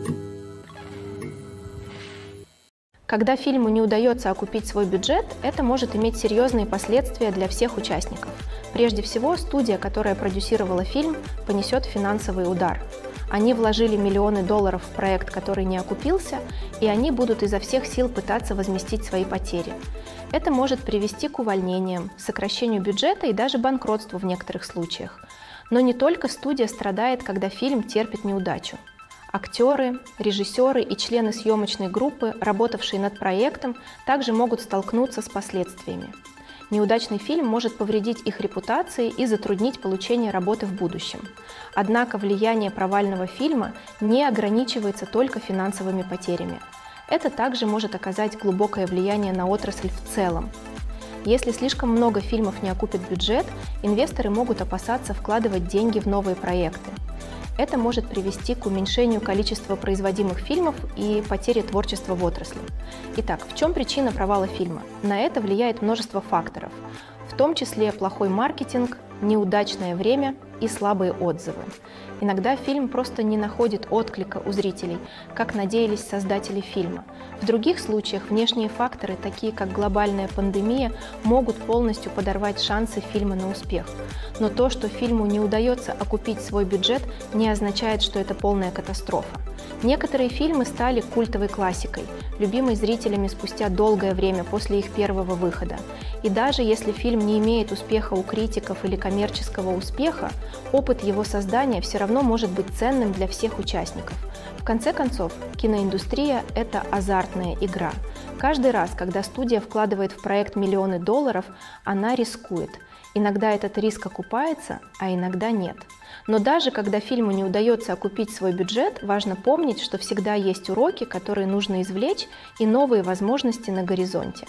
Когда фильму не удается окупить свой бюджет, это может иметь серьезные последствия для всех участников. Прежде всего, студия, которая продюсировала фильм, понесет финансовый удар. Они вложили миллионы долларов в проект, который не окупился, и они будут изо всех сил пытаться возместить свои потери. Это может привести к увольнениям, сокращению бюджета и даже банкротству в некоторых случаях. Но не только студия страдает, когда фильм терпит неудачу. Актеры, режиссеры и члены съемочной группы, работавшие над проектом, также могут столкнуться с последствиями. Неудачный фильм может повредить их репутации и затруднить получение работы в будущем. Однако влияние провального фильма не ограничивается только финансовыми потерями. Это также может оказать глубокое влияние на отрасль в целом. Если слишком много фильмов не окупит бюджет, инвесторы могут опасаться вкладывать деньги в новые проекты. Это может привести к уменьшению количества производимых фильмов и потере творчества в отрасли. Итак, в чем причина провала фильма? На это влияет множество факторов, в том числе плохой маркетинг, неудачное время и слабые отзывы. Иногда фильм просто не находит отклика у зрителей, как надеялись создатели фильма. В других случаях внешние факторы, такие как глобальная пандемия, могут полностью подорвать шансы фильма на успех. Но то, что фильму не удается окупить свой бюджет, не означает, что это полная катастрофа. Некоторые фильмы стали культовой классикой, любимой зрителями спустя долгое время после их первого выхода. И даже если фильм не имеет успеха у критиков или коммерческого успеха, опыт его создания все равно может быть ценным для всех участников. В конце концов, киноиндустрия – это азартная игра. Каждый раз, когда студия вкладывает в проект миллионы долларов, она рискует. Иногда этот риск окупается, а иногда нет. Но даже когда фильму не удается окупить свой бюджет, важно помнить, что всегда есть уроки, которые нужно извлечь, и новые возможности на горизонте.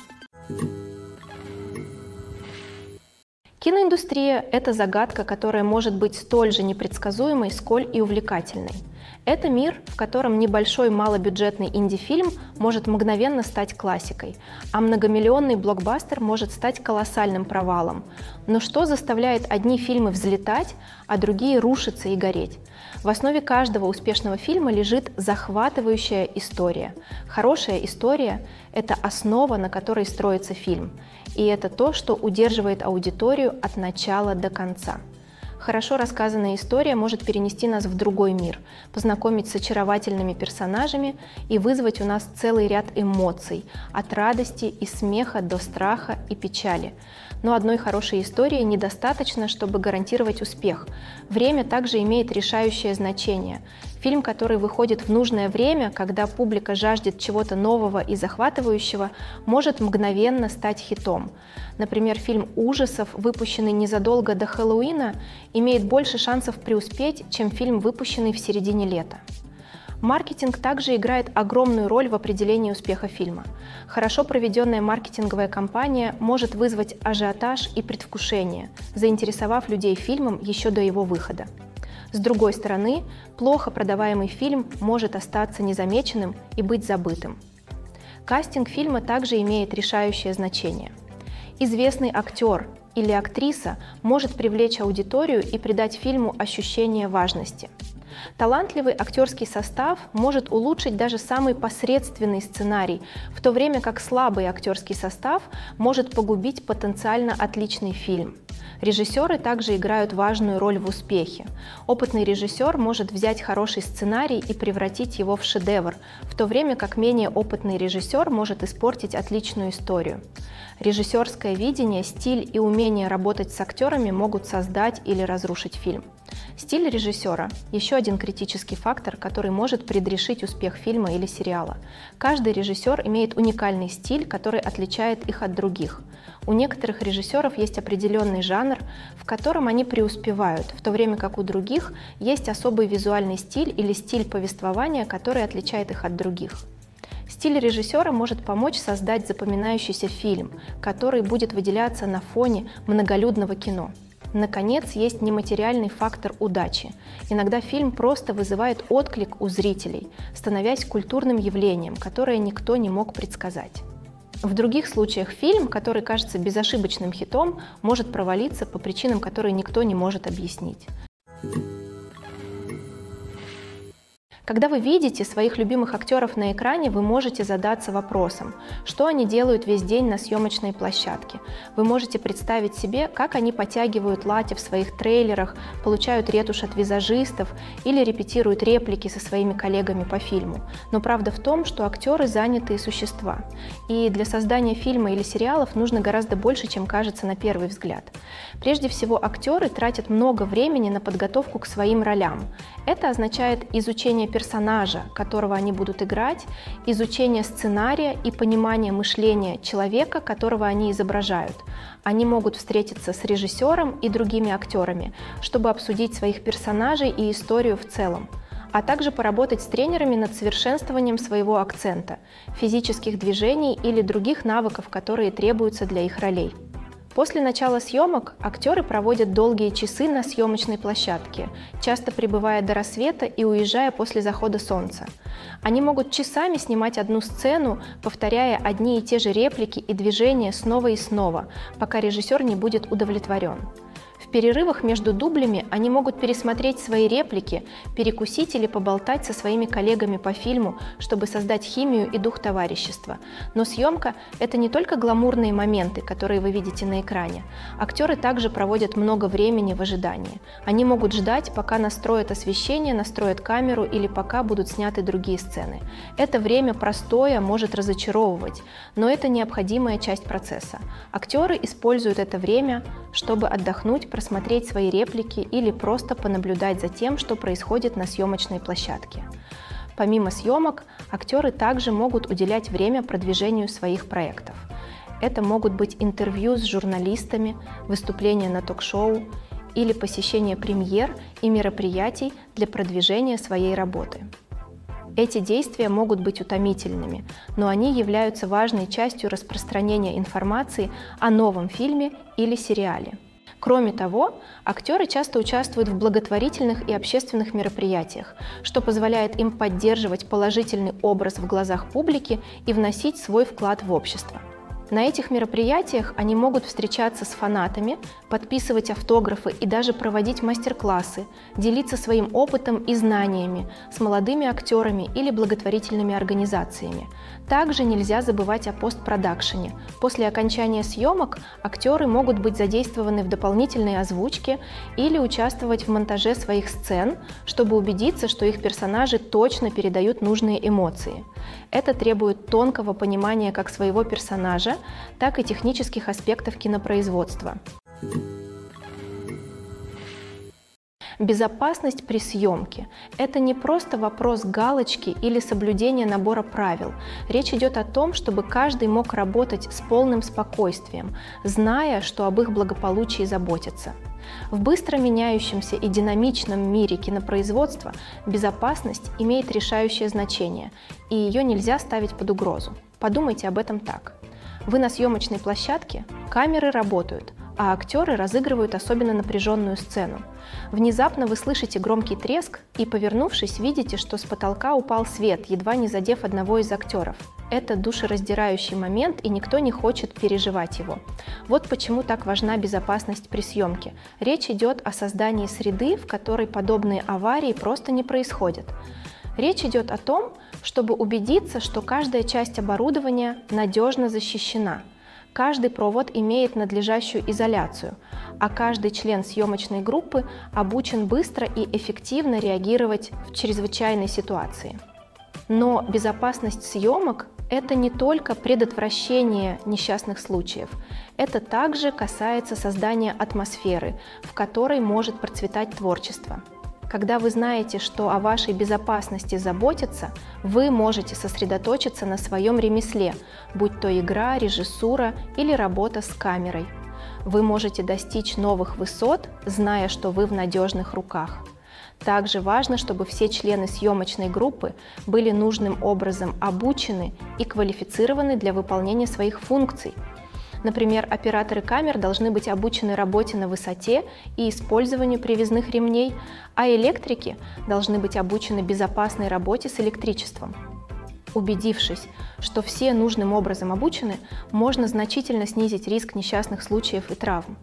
Киноиндустрия – это загадка, которая может быть столь же непредсказуемой, сколь и увлекательной. Это мир, в котором небольшой малобюджетный инди-фильм может мгновенно стать классикой, а многомиллионный блокбастер может стать колоссальным провалом. Но что заставляет одни фильмы взлетать, а другие рушиться и гореть? В основе каждого успешного фильма лежит захватывающая история. Хорошая история – это основа, на которой строится фильм. И это то, что удерживает аудиторию от начала до конца. Хорошо рассказанная история может перенести нас в другой мир, познакомить с очаровательными персонажами и вызвать у нас целый ряд эмоций, от радости и смеха до страха и печали. Но одной хорошей истории недостаточно, чтобы гарантировать успех. Время также имеет решающее значение. Фильм, который выходит в нужное время, когда публика жаждет чего-то нового и захватывающего, может мгновенно стать хитом. Например, фильм ужасов, выпущенный незадолго до Хэллоуина, имеет больше шансов преуспеть, чем фильм, выпущенный в середине лета. Маркетинг также играет огромную роль в определении успеха фильма. Хорошо проведенная маркетинговая кампания может вызвать ажиотаж и предвкушение, заинтересовав людей фильмом еще до его выхода. С другой стороны, плохо продаваемый фильм может остаться незамеченным и быть забытым. Кастинг фильма также имеет решающее значение. Известный актер или актриса может привлечь аудиторию и придать фильму ощущение важности. Талантливый актерский состав может улучшить даже самый посредственный сценарий, в то время как слабый актерский состав может погубить потенциально отличный фильм. Режиссеры также играют важную роль в успехе. Опытный режиссер может взять хороший сценарий и превратить его в шедевр, в то время как менее опытный режиссер может испортить отличную историю. Режиссерское видение, стиль и умение работать с актерами могут создать или разрушить фильм. Стиль режиссера – еще один критический фактор, который может предрешить успех фильма или сериала. Каждый режиссер имеет уникальный стиль, который отличает их от других. У некоторых режиссеров есть определенный жанр, в котором они преуспевают, в то время как у других есть особый визуальный стиль или стиль повествования, который отличает их от других. Стиль режиссера может помочь создать запоминающийся фильм, который будет выделяться на фоне многолюдного кино. Наконец, есть нематериальный фактор удачи. Иногда фильм просто вызывает отклик у зрителей, становясь культурным явлением, которое никто не мог предсказать. В других случаях фильм, который кажется безошибочным хитом, может провалиться по причинам, которые никто не может объяснить. Когда вы видите своих любимых актеров на экране, вы можете задаться вопросом, что они делают весь день на съемочной площадке. Вы можете представить себе, как они подтягивают лати в своих трейлерах, получают ретушь от визажистов или репетируют реплики со своими коллегами по фильму. Но правда в том, что актеры занятые существа. И для создания фильма или сериалов нужно гораздо больше, чем кажется на первый взгляд. Прежде всего, актеры тратят много времени на подготовку к своим ролям. Это означает изучение персонажа, которого они будут играть, изучение сценария и понимание мышления человека, которого они изображают. Они могут встретиться с режиссером и другими актерами, чтобы обсудить своих персонажей и историю в целом, а также поработать с тренерами над совершенствованием своего акцента, физических движений или других навыков, которые требуются для их ролей. После начала съемок актеры проводят долгие часы на съемочной площадке, часто пребывая до рассвета и уезжая после захода солнца. Они могут часами снимать одну сцену, повторяя одни и те же реплики и движения снова и снова, пока режиссер не будет удовлетворен. В перерывах между дублями они могут пересмотреть свои реплики, перекусить или поболтать со своими коллегами по фильму, чтобы создать химию и дух товарищества. Но съемка – это не только гламурные моменты, которые вы видите на экране. Актеры также проводят много времени в ожидании. Они могут ждать, пока настроят освещение, настроят камеру или пока будут сняты другие сцены. Это время простое может разочаровывать, но это необходимая часть процесса. Актеры используют это время, чтобы отдохнуть, просмотреть свои реплики или просто понаблюдать за тем, что происходит на съемочной площадке. Помимо съемок, актеры также могут уделять время продвижению своих проектов. Это могут быть интервью с журналистами, выступления на ток-шоу или посещение премьер и мероприятий для продвижения своей работы. Эти действия могут быть утомительными, но они являются важной частью распространения информации о новом фильме или сериале. Кроме того, актеры часто участвуют в благотворительных и общественных мероприятиях, что позволяет им поддерживать положительный образ в глазах публики и вносить свой вклад в общество. На этих мероприятиях они могут встречаться с фанатами, подписывать автографы и даже проводить мастер-классы, делиться своим опытом и знаниями с молодыми актерами или благотворительными организациями. Также нельзя забывать о постпродакшене. После окончания съемок актеры могут быть задействованы в дополнительной озвучке или участвовать в монтаже своих сцен, чтобы убедиться, что их персонажи точно передают нужные эмоции. Это требует тонкого понимания как своего персонажа, так и технических аспектов кинопроизводства. Безопасность при съемке – это не просто вопрос галочки или соблюдения набора правил. Речь идет о том, чтобы каждый мог работать с полным спокойствием, зная, что об их благополучии заботятся. В быстро меняющемся и динамичном мире кинопроизводства безопасность имеет решающее значение, и ее нельзя ставить под угрозу. Подумайте об этом так. Вы на съемочной площадке, камеры работают, а актеры разыгрывают особенно напряженную сцену. Внезапно вы слышите громкий треск и, повернувшись, видите, что с потолка упал свет, едва не задев одного из актеров. Это душераздирающий момент, и никто не хочет переживать его. Вот почему так важна безопасность при съемке. Речь идет о создании среды, в которой подобные аварии просто не происходят. Речь идет о том, чтобы убедиться, что каждая часть оборудования надежно защищена. Каждый провод имеет надлежащую изоляцию, а каждый член съемочной группы обучен быстро и эффективно реагировать в чрезвычайной ситуации. Но безопасность съемок – Это не только предотвращение несчастных случаев, это также касается создания атмосферы, в которой может процветать творчество. Когда вы знаете, что о вашей безопасности заботятся, вы можете сосредоточиться на своем ремесле, будь то игра, режиссура или работа с камерой. Вы можете достичь новых высот, зная, что вы в надежных руках. Также важно, чтобы все члены съемочной группы были нужным образом обучены и квалифицированы для выполнения своих функций. Например, операторы камер должны быть обучены работе на высоте и использованию привязных ремней, а электрики должны быть обучены безопасной работе с электричеством. Убедившись, что все нужным образом обучены, можно значительно снизить риск несчастных случаев и травм.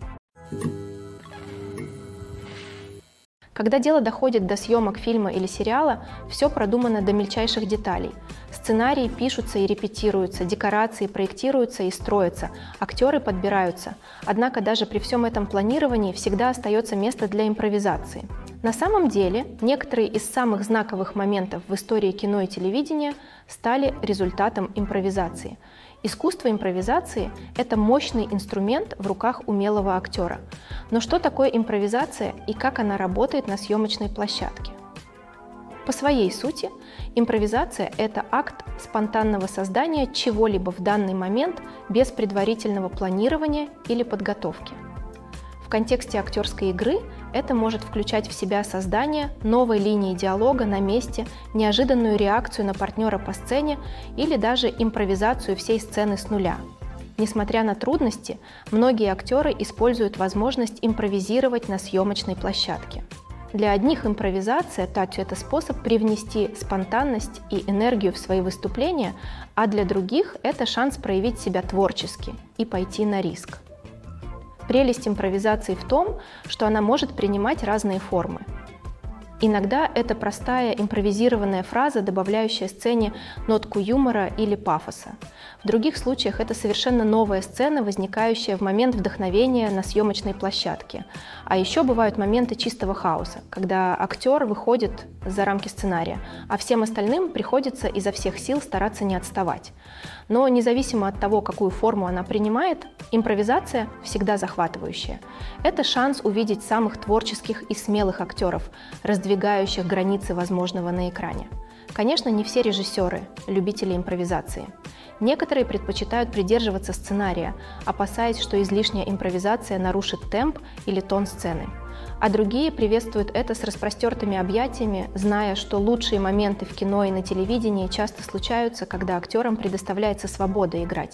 Когда дело доходит до съемок фильма или сериала, все продумано до мельчайших деталей. Сценарии пишутся и репетируются, декорации проектируются и строятся, актеры подбираются. Однако даже при всем этом планировании всегда остается место для импровизации. На самом деле, некоторые из самых знаковых моментов в истории кино и телевидения стали результатом импровизации. Искусство импровизации – это мощный инструмент в руках умелого актера. Но что такое импровизация и как она работает на съемочной площадке? По своей сути, импровизация – это акт спонтанного создания чего-либо в данный момент без предварительного планирования или подготовки. В контексте актерской игры это может включать в себя создание новой линии диалога на месте, неожиданную реакцию на партнера по сцене или даже импровизацию всей сцены с нуля. Несмотря на трудности, многие актеры используют возможность импровизировать на съемочной площадке. Для одних импровизация – это способ привнести спонтанность и энергию в свои выступления, а для других – это шанс проявить себя творчески и пойти на риск. Прелесть импровизации в том, что она может принимать разные формы. Иногда это простая импровизированная фраза, добавляющая сцене нотку юмора или пафоса. В других случаях это совершенно новая сцена, возникающая в момент вдохновения на съемочной площадке. А еще бывают моменты чистого хаоса, когда актер выходит за рамки сценария, а всем остальным приходится изо всех сил стараться не отставать. Но независимо от того, какую форму она принимает, импровизация всегда захватывающая. Это шанс увидеть самых творческих и смелых актеров, раздвигающих границы возможного на экране. Конечно, не все режиссеры – любители импровизации. Некоторые предпочитают придерживаться сценария, опасаясь, что излишняя импровизация нарушит темп или тон сцены. А другие приветствуют это с распростертыми объятиями, зная, что лучшие моменты в кино и на телевидении часто случаются, когда актерам предоставляется свобода играть.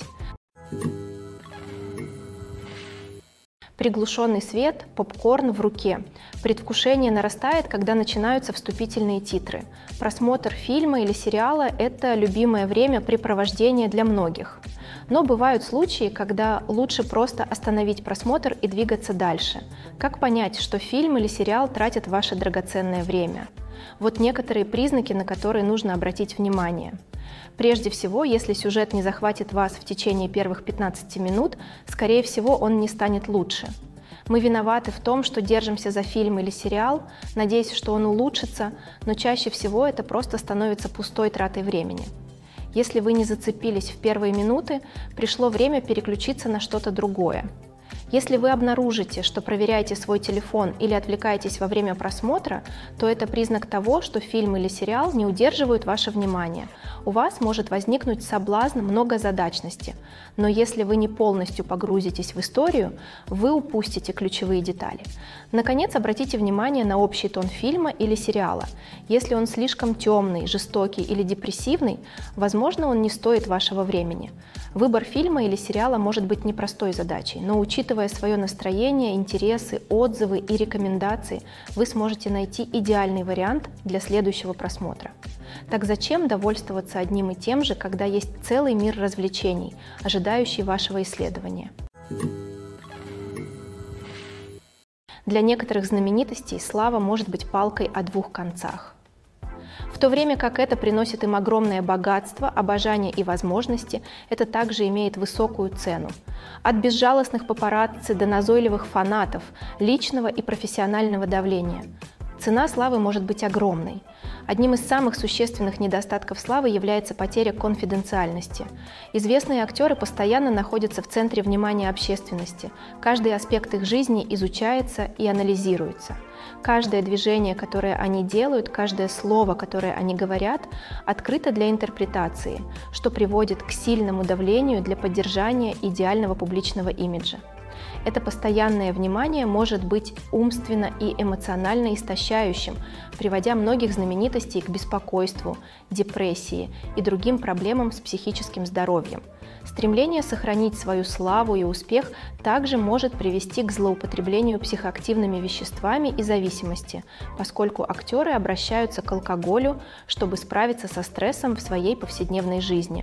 Приглушенный свет, попкорн в руке. Предвкушение нарастает, когда начинаются вступительные титры. Просмотр фильма или сериала – это любимое времяпрепровождение для многих. Но бывают случаи, когда лучше просто остановить просмотр и двигаться дальше. Как понять, что фильм или сериал тратят ваше драгоценное время? Вот некоторые признаки, на которые нужно обратить внимание. Прежде всего, если сюжет не захватит вас в течение первых пятнадцати минут, скорее всего, он не станет лучше. Мы виноваты в том, что держимся за фильм или сериал, надеясь, что он улучшится, но чаще всего это просто становится пустой тратой времени. Если вы не зацепились в первые минуты, пришло время переключиться на что-то другое. Если вы обнаружите, что проверяете свой телефон или отвлекаетесь во время просмотра, то это признак того, что фильм или сериал не удерживают ваше внимание. У вас может возникнуть соблазн многозадачности, но если вы не полностью погрузитесь в историю, вы упустите ключевые детали. Наконец, обратите внимание на общий тон фильма или сериала. Если он слишком темный, жестокий или депрессивный, возможно, он не стоит вашего времени. Выбор фильма или сериала может быть непростой задачей, но учитывая свое настроение, интересы, отзывы и рекомендации, вы сможете найти идеальный вариант для следующего просмотра. Так зачем довольствоваться одним и тем же, когда есть целый мир развлечений, ожидающий вашего исследования? Для некоторых знаменитостей слава может быть палкой о двух концах. В то время как это приносит им огромное богатство, обожание и возможности, это также имеет высокую цену. От безжалостных папарацци до назойливых фанатов, личного и профессионального давления. Цена славы может быть огромной. Одним из самых существенных недостатков славы является потеря конфиденциальности. Известные актеры постоянно находятся в центре внимания общественности. Каждый аспект их жизни изучается и анализируется. Каждое движение, которое они делают, каждое слово, которое они говорят, открыто для интерпретации, что приводит к сильному давлению для поддержания идеального публичного имиджа. Это постоянное внимание может быть умственно и эмоционально истощающим, приводя многих знаменитостей к беспокойству, депрессии и другим проблемам с психическим здоровьем. Стремление сохранить свою славу и успех также может привести к злоупотреблению психоактивными веществами и зависимости, поскольку актеры обращаются к алкоголю, чтобы справиться со стрессом в своей повседневной жизни.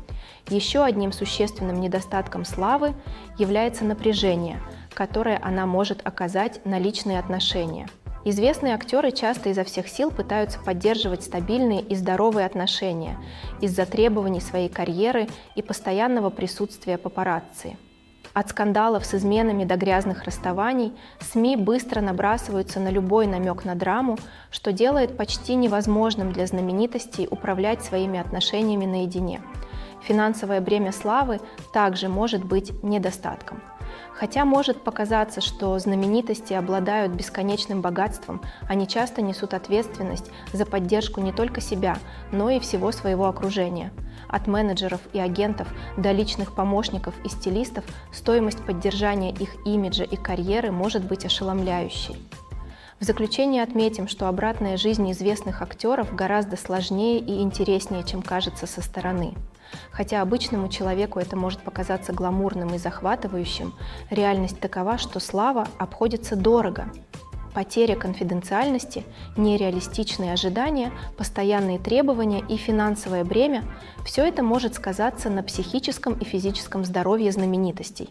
Еще одним существенным недостатком славы является напряжение, которое она может оказать на личные отношения. Известные актеры часто изо всех сил пытаются поддерживать стабильные и здоровые отношения из-за требований своей карьеры и постоянного присутствия папарацци. От скандалов с изменами до грязных расставаний СМИ быстро набрасываются на любой намек на драму, что делает почти невозможным для знаменитостей управлять своими отношениями наедине. Финансовое бремя славы также может быть недостатком. Хотя может показаться, что знаменитости обладают бесконечным богатством, они часто несут ответственность за поддержку не только себя, но и всего своего окружения. От менеджеров и агентов до личных помощников и стилистов стоимость поддержания их имиджа и карьеры может быть ошеломляющей. В заключение отметим, что обратная жизнь известных актеров гораздо сложнее и интереснее, чем кажется со стороны. Хотя обычному человеку это может показаться гламурным и захватывающим, реальность такова, что слава обходится дорого. Потеря конфиденциальности, нереалистичные ожидания, постоянные требования и финансовое бремя – все это может сказаться на психическом и физическом здоровье знаменитостей.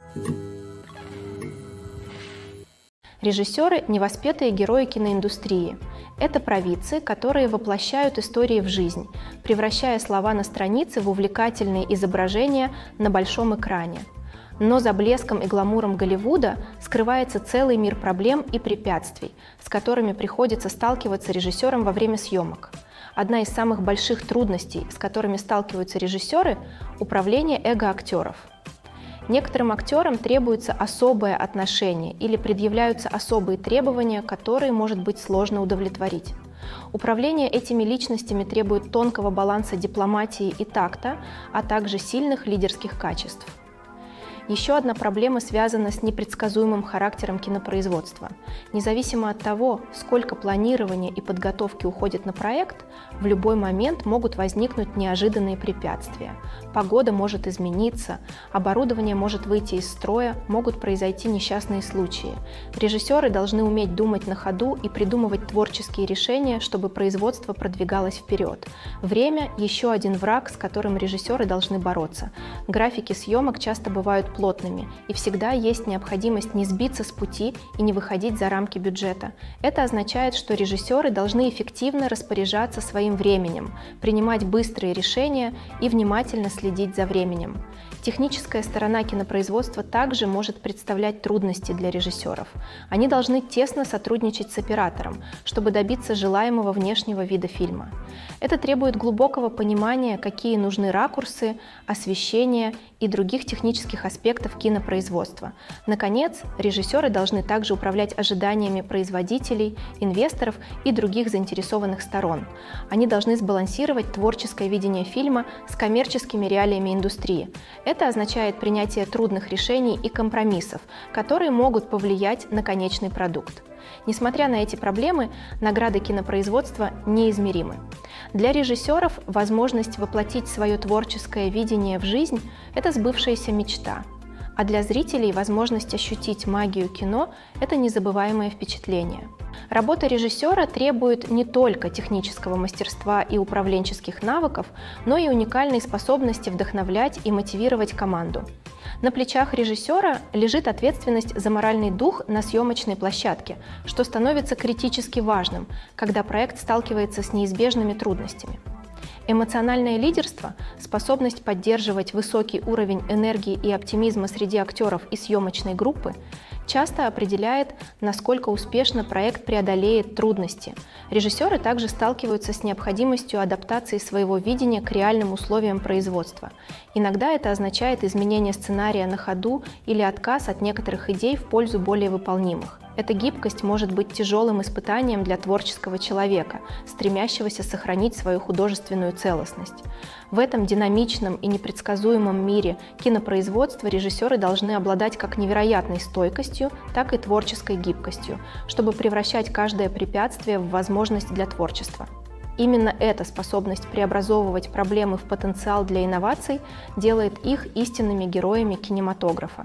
Режиссеры – невоспетые герои киноиндустрии. Это провидцы, которые воплощают истории в жизнь, превращая слова на странице в увлекательные изображения на большом экране. Но за блеском и гламуром Голливуда скрывается целый мир проблем и препятствий, с которыми приходится сталкиваться режиссерам во время съемок. Одна из самых больших трудностей, с которыми сталкиваются режиссеры – управление эго актеров. Некоторым актерам требуется особое отношение или предъявляются особые требования, которые может быть сложно удовлетворить. Управление этими личностями требует тонкого баланса дипломатии и такта, а также сильных лидерских качеств. Еще одна проблема связана с непредсказуемым характером кинопроизводства. Независимо от того, сколько планирования и подготовки уходит на проект, в любой момент могут возникнуть неожиданные препятствия. Погода может измениться, оборудование может выйти из строя, могут произойти несчастные случаи. Режиссеры должны уметь думать на ходу и придумывать творческие решения, чтобы производство продвигалось вперед. Время – еще один враг, с которым режиссеры должны бороться. Графики съемок часто бывают плотными, и всегда есть необходимость не сбиться с пути и не выходить за рамки бюджета. Это означает, что режиссеры должны эффективно распоряжаться своим временем, принимать быстрые решения и внимательно следить за временем. Техническая сторона кинопроизводства также может представлять трудности для режиссеров. Они должны тесно сотрудничать с оператором, чтобы добиться желаемого внешнего вида фильма. Это требует глубокого понимания, какие нужны ракурсы, освещение и других технических аспектов кинопроизводства. Наконец, режиссеры должны также управлять ожиданиями производителей, инвесторов и других заинтересованных сторон. Они должны сбалансировать творческое видение фильма с коммерческими реалиями индустрии. Это означает принятие трудных решений и компромиссов, которые могут повлиять на конечный продукт. Несмотря на эти проблемы, награды кинопроизводства неизмеримы. Для режиссеров возможность воплотить свое творческое видение в жизнь – это сбывшаяся мечта. А для зрителей возможность ощутить магию кино – это незабываемое впечатление. Работа режиссера требует не только технического мастерства и управленческих навыков, но и уникальной способности вдохновлять и мотивировать команду. На плечах режиссера лежит ответственность за моральный дух на съемочной площадке, что становится критически важным, когда проект сталкивается с неизбежными трудностями. Эмоциональное лидерство, способность поддерживать высокий уровень энергии и оптимизма среди актеров и съемочной группы, часто определяет, насколько успешно проект преодолеет трудности. Режиссеры также сталкиваются с необходимостью адаптации своего видения к реальным условиям производства. Иногда это означает изменение сценария на ходу или отказ от некоторых идей в пользу более выполнимых. Эта гибкость может быть тяжелым испытанием для творческого человека, стремящегося сохранить свою художественную целостность. В этом динамичном и непредсказуемом мире кинопроизводства режиссеры должны обладать как невероятной стойкостью, так и творческой гибкостью, чтобы превращать каждое препятствие в возможность для творчества. Именно эта способность преобразовывать проблемы в потенциал для инноваций делает их истинными героями кинематографа.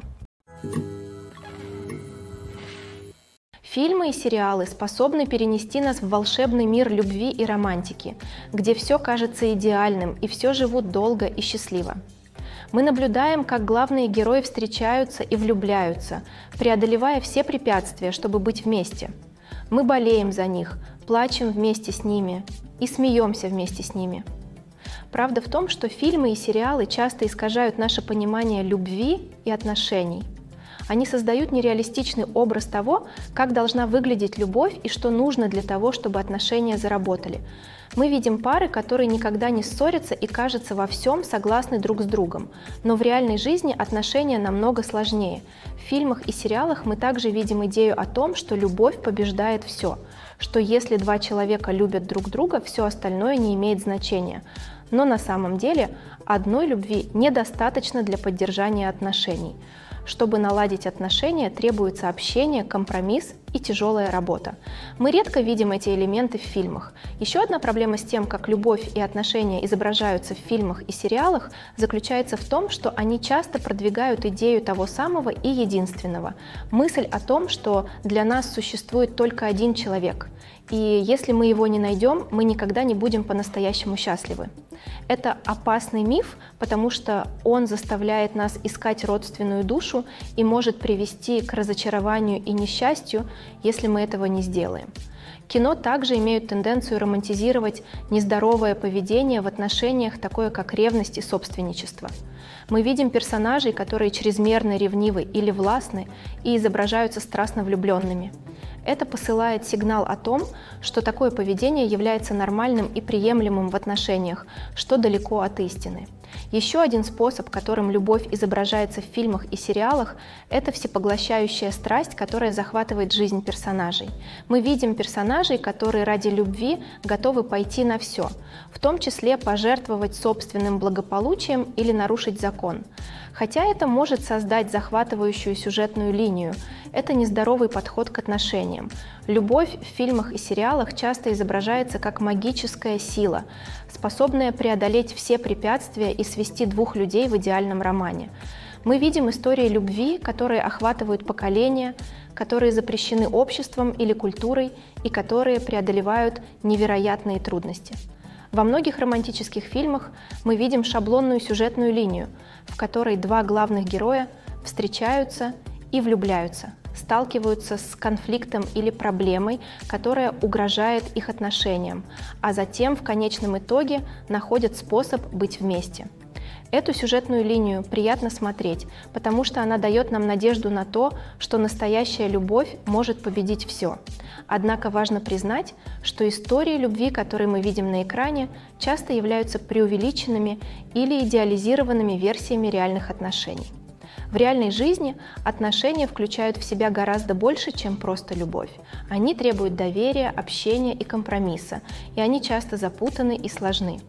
Фильмы и сериалы способны перенести нас в волшебный мир любви и романтики, где все кажется идеальным и все живут долго и счастливо. Мы наблюдаем, как главные герои встречаются и влюбляются, преодолевая все препятствия, чтобы быть вместе. Мы болеем за них, плачем вместе с ними и смеемся вместе с ними. Правда в том, что фильмы и сериалы часто искажают наше понимание любви и отношений. Они создают нереалистичный образ того, как должна выглядеть любовь и что нужно для того, чтобы отношения заработали. Мы видим пары, которые никогда не ссорятся и, кажется, во всем согласны друг с другом. Но в реальной жизни отношения намного сложнее. В фильмах и сериалах мы также видим идею о том, что любовь побеждает все, что если два человека любят друг друга, все остальное не имеет значения. Но на самом деле одной любви недостаточно для поддержания отношений. Чтобы наладить отношения, требуется общение, компромисс и тяжелая работа. Мы редко видим эти элементы в фильмах. Еще одна проблема с тем, как любовь и отношения изображаются в фильмах и сериалах, заключается в том, что они часто продвигают идею того самого и единственного. Мысль о том, что для нас существует только один человек. И если мы его не найдем, мы никогда не будем по-настоящему счастливы. Это опасный миф, потому что он заставляет нас искать родственную душу и может привести к разочарованию и несчастью, если мы этого не сделаем. Кино также имеют тенденцию романтизировать нездоровое поведение в отношениях, такое как ревность и собственничество. Мы видим персонажей, которые чрезмерно ревнивы или властны и изображаются страстно влюбленными. Это посылает сигнал о том, что такое поведение является нормальным и приемлемым в отношениях, что далеко от истины. Еще один способ, которым любовь изображается в фильмах и сериалах, это всепоглощающая страсть, которая захватывает жизнь персонажей. Мы видим персонажей, которые ради любви готовы пойти на все, в том числе пожертвовать собственным благополучием или нарушить закон. Хотя это может создать захватывающую сюжетную линию, это нездоровый подход к отношениям. Любовь в фильмах и сериалах часто изображается как магическая сила, способная преодолеть все препятствия и свести двух людей в идеальном романе. Мы видим истории любви, которые охватывают поколения, которые запрещены обществом или культурой и которые преодолевают невероятные трудности. Во многих романтических фильмах мы видим шаблонную сюжетную линию, в которой два главных героя встречаются и влюбляются, сталкиваются с конфликтом или проблемой, которая угрожает их отношениям, а затем в конечном итоге находят способ быть вместе. Эту сюжетную линию приятно смотреть, потому что она дает нам надежду на то, что настоящая любовь может победить все. Однако важно признать, что истории любви, которые мы видим на экране, часто являются преувеличенными или идеализированными версиями реальных отношений. В реальной жизни отношения включают в себя гораздо больше, чем просто любовь. Они требуют доверия, общения и компромисса, и они часто запутаны и сложны.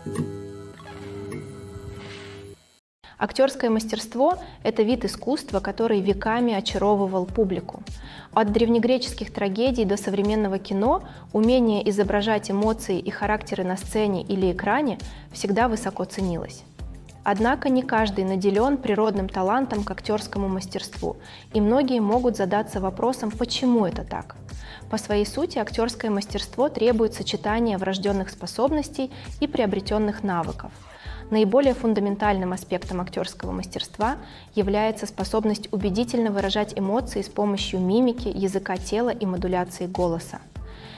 Актерское мастерство – это вид искусства, который веками очаровывал публику. От древнегреческих трагедий до современного кино умение изображать эмоции и характеры на сцене или экране всегда высоко ценилось. Однако не каждый наделен природным талантом к актерскому мастерству, и многие могут задаться вопросом, почему это так. По своей сути, актерское мастерство требует сочетания врожденных способностей и приобретенных навыков. Наиболее фундаментальным аспектом актерского мастерства является способность убедительно выражать эмоции с помощью мимики, языка тела и модуляции голоса.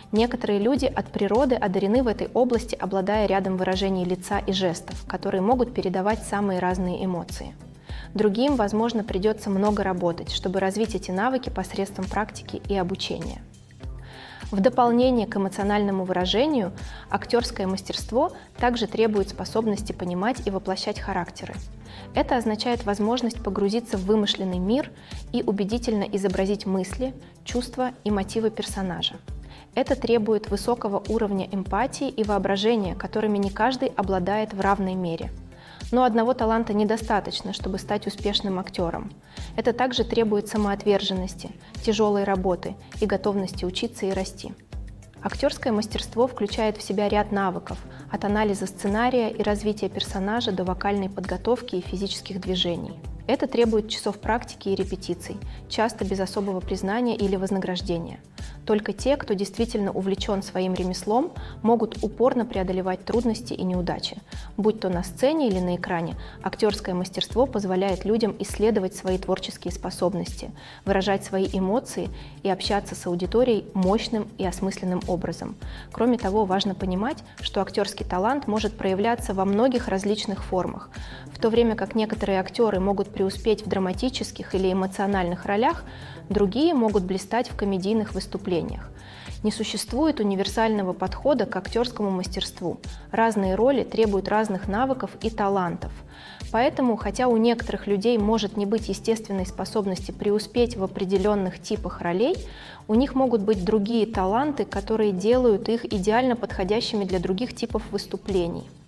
Некоторые люди от природы одарены в этой области, обладая рядом выражений лица и жестов, которые могут передавать самые разные эмоции. Другим, возможно, придется много работать, чтобы развить эти навыки посредством практики и обучения. В дополнение к эмоциональному выражению, актерское мастерство также требует способности понимать и воплощать характеры. Это означает возможность погрузиться в вымышленный мир и убедительно изобразить мысли, чувства и мотивы персонажа. Это требует высокого уровня эмпатии и воображения, которыми не каждый обладает в равной мере. Но одного таланта недостаточно, чтобы стать успешным актером. Это также требует самоотверженности, тяжелой работы и готовности учиться и расти. Актерское мастерство включает в себя ряд навыков, от анализа сценария и развития персонажа до вокальной подготовки и физических движений. Это требует часов практики и репетиций, часто без особого признания или вознаграждения. Только те, кто действительно увлечен своим ремеслом, могут упорно преодолевать трудности и неудачи. Будь то на сцене или на экране, актерское мастерство позволяет людям исследовать свои творческие способности, выражать свои эмоции и общаться с аудиторией мощным и осмысленным образом. Кроме того, важно понимать, что актерский талант может проявляться во многих различных формах. В то время как некоторые актеры могут преуспеть в драматических или эмоциональных ролях, другие могут блистать в комедийных выступлениях. Не существует универсального подхода к актерскому мастерству. Разные роли требуют разных навыков и талантов. Поэтому, хотя у некоторых людей может не быть естественной способности преуспеть в определенных типах ролей, у них могут быть другие таланты, которые делают их идеально подходящими для других типов выступлений.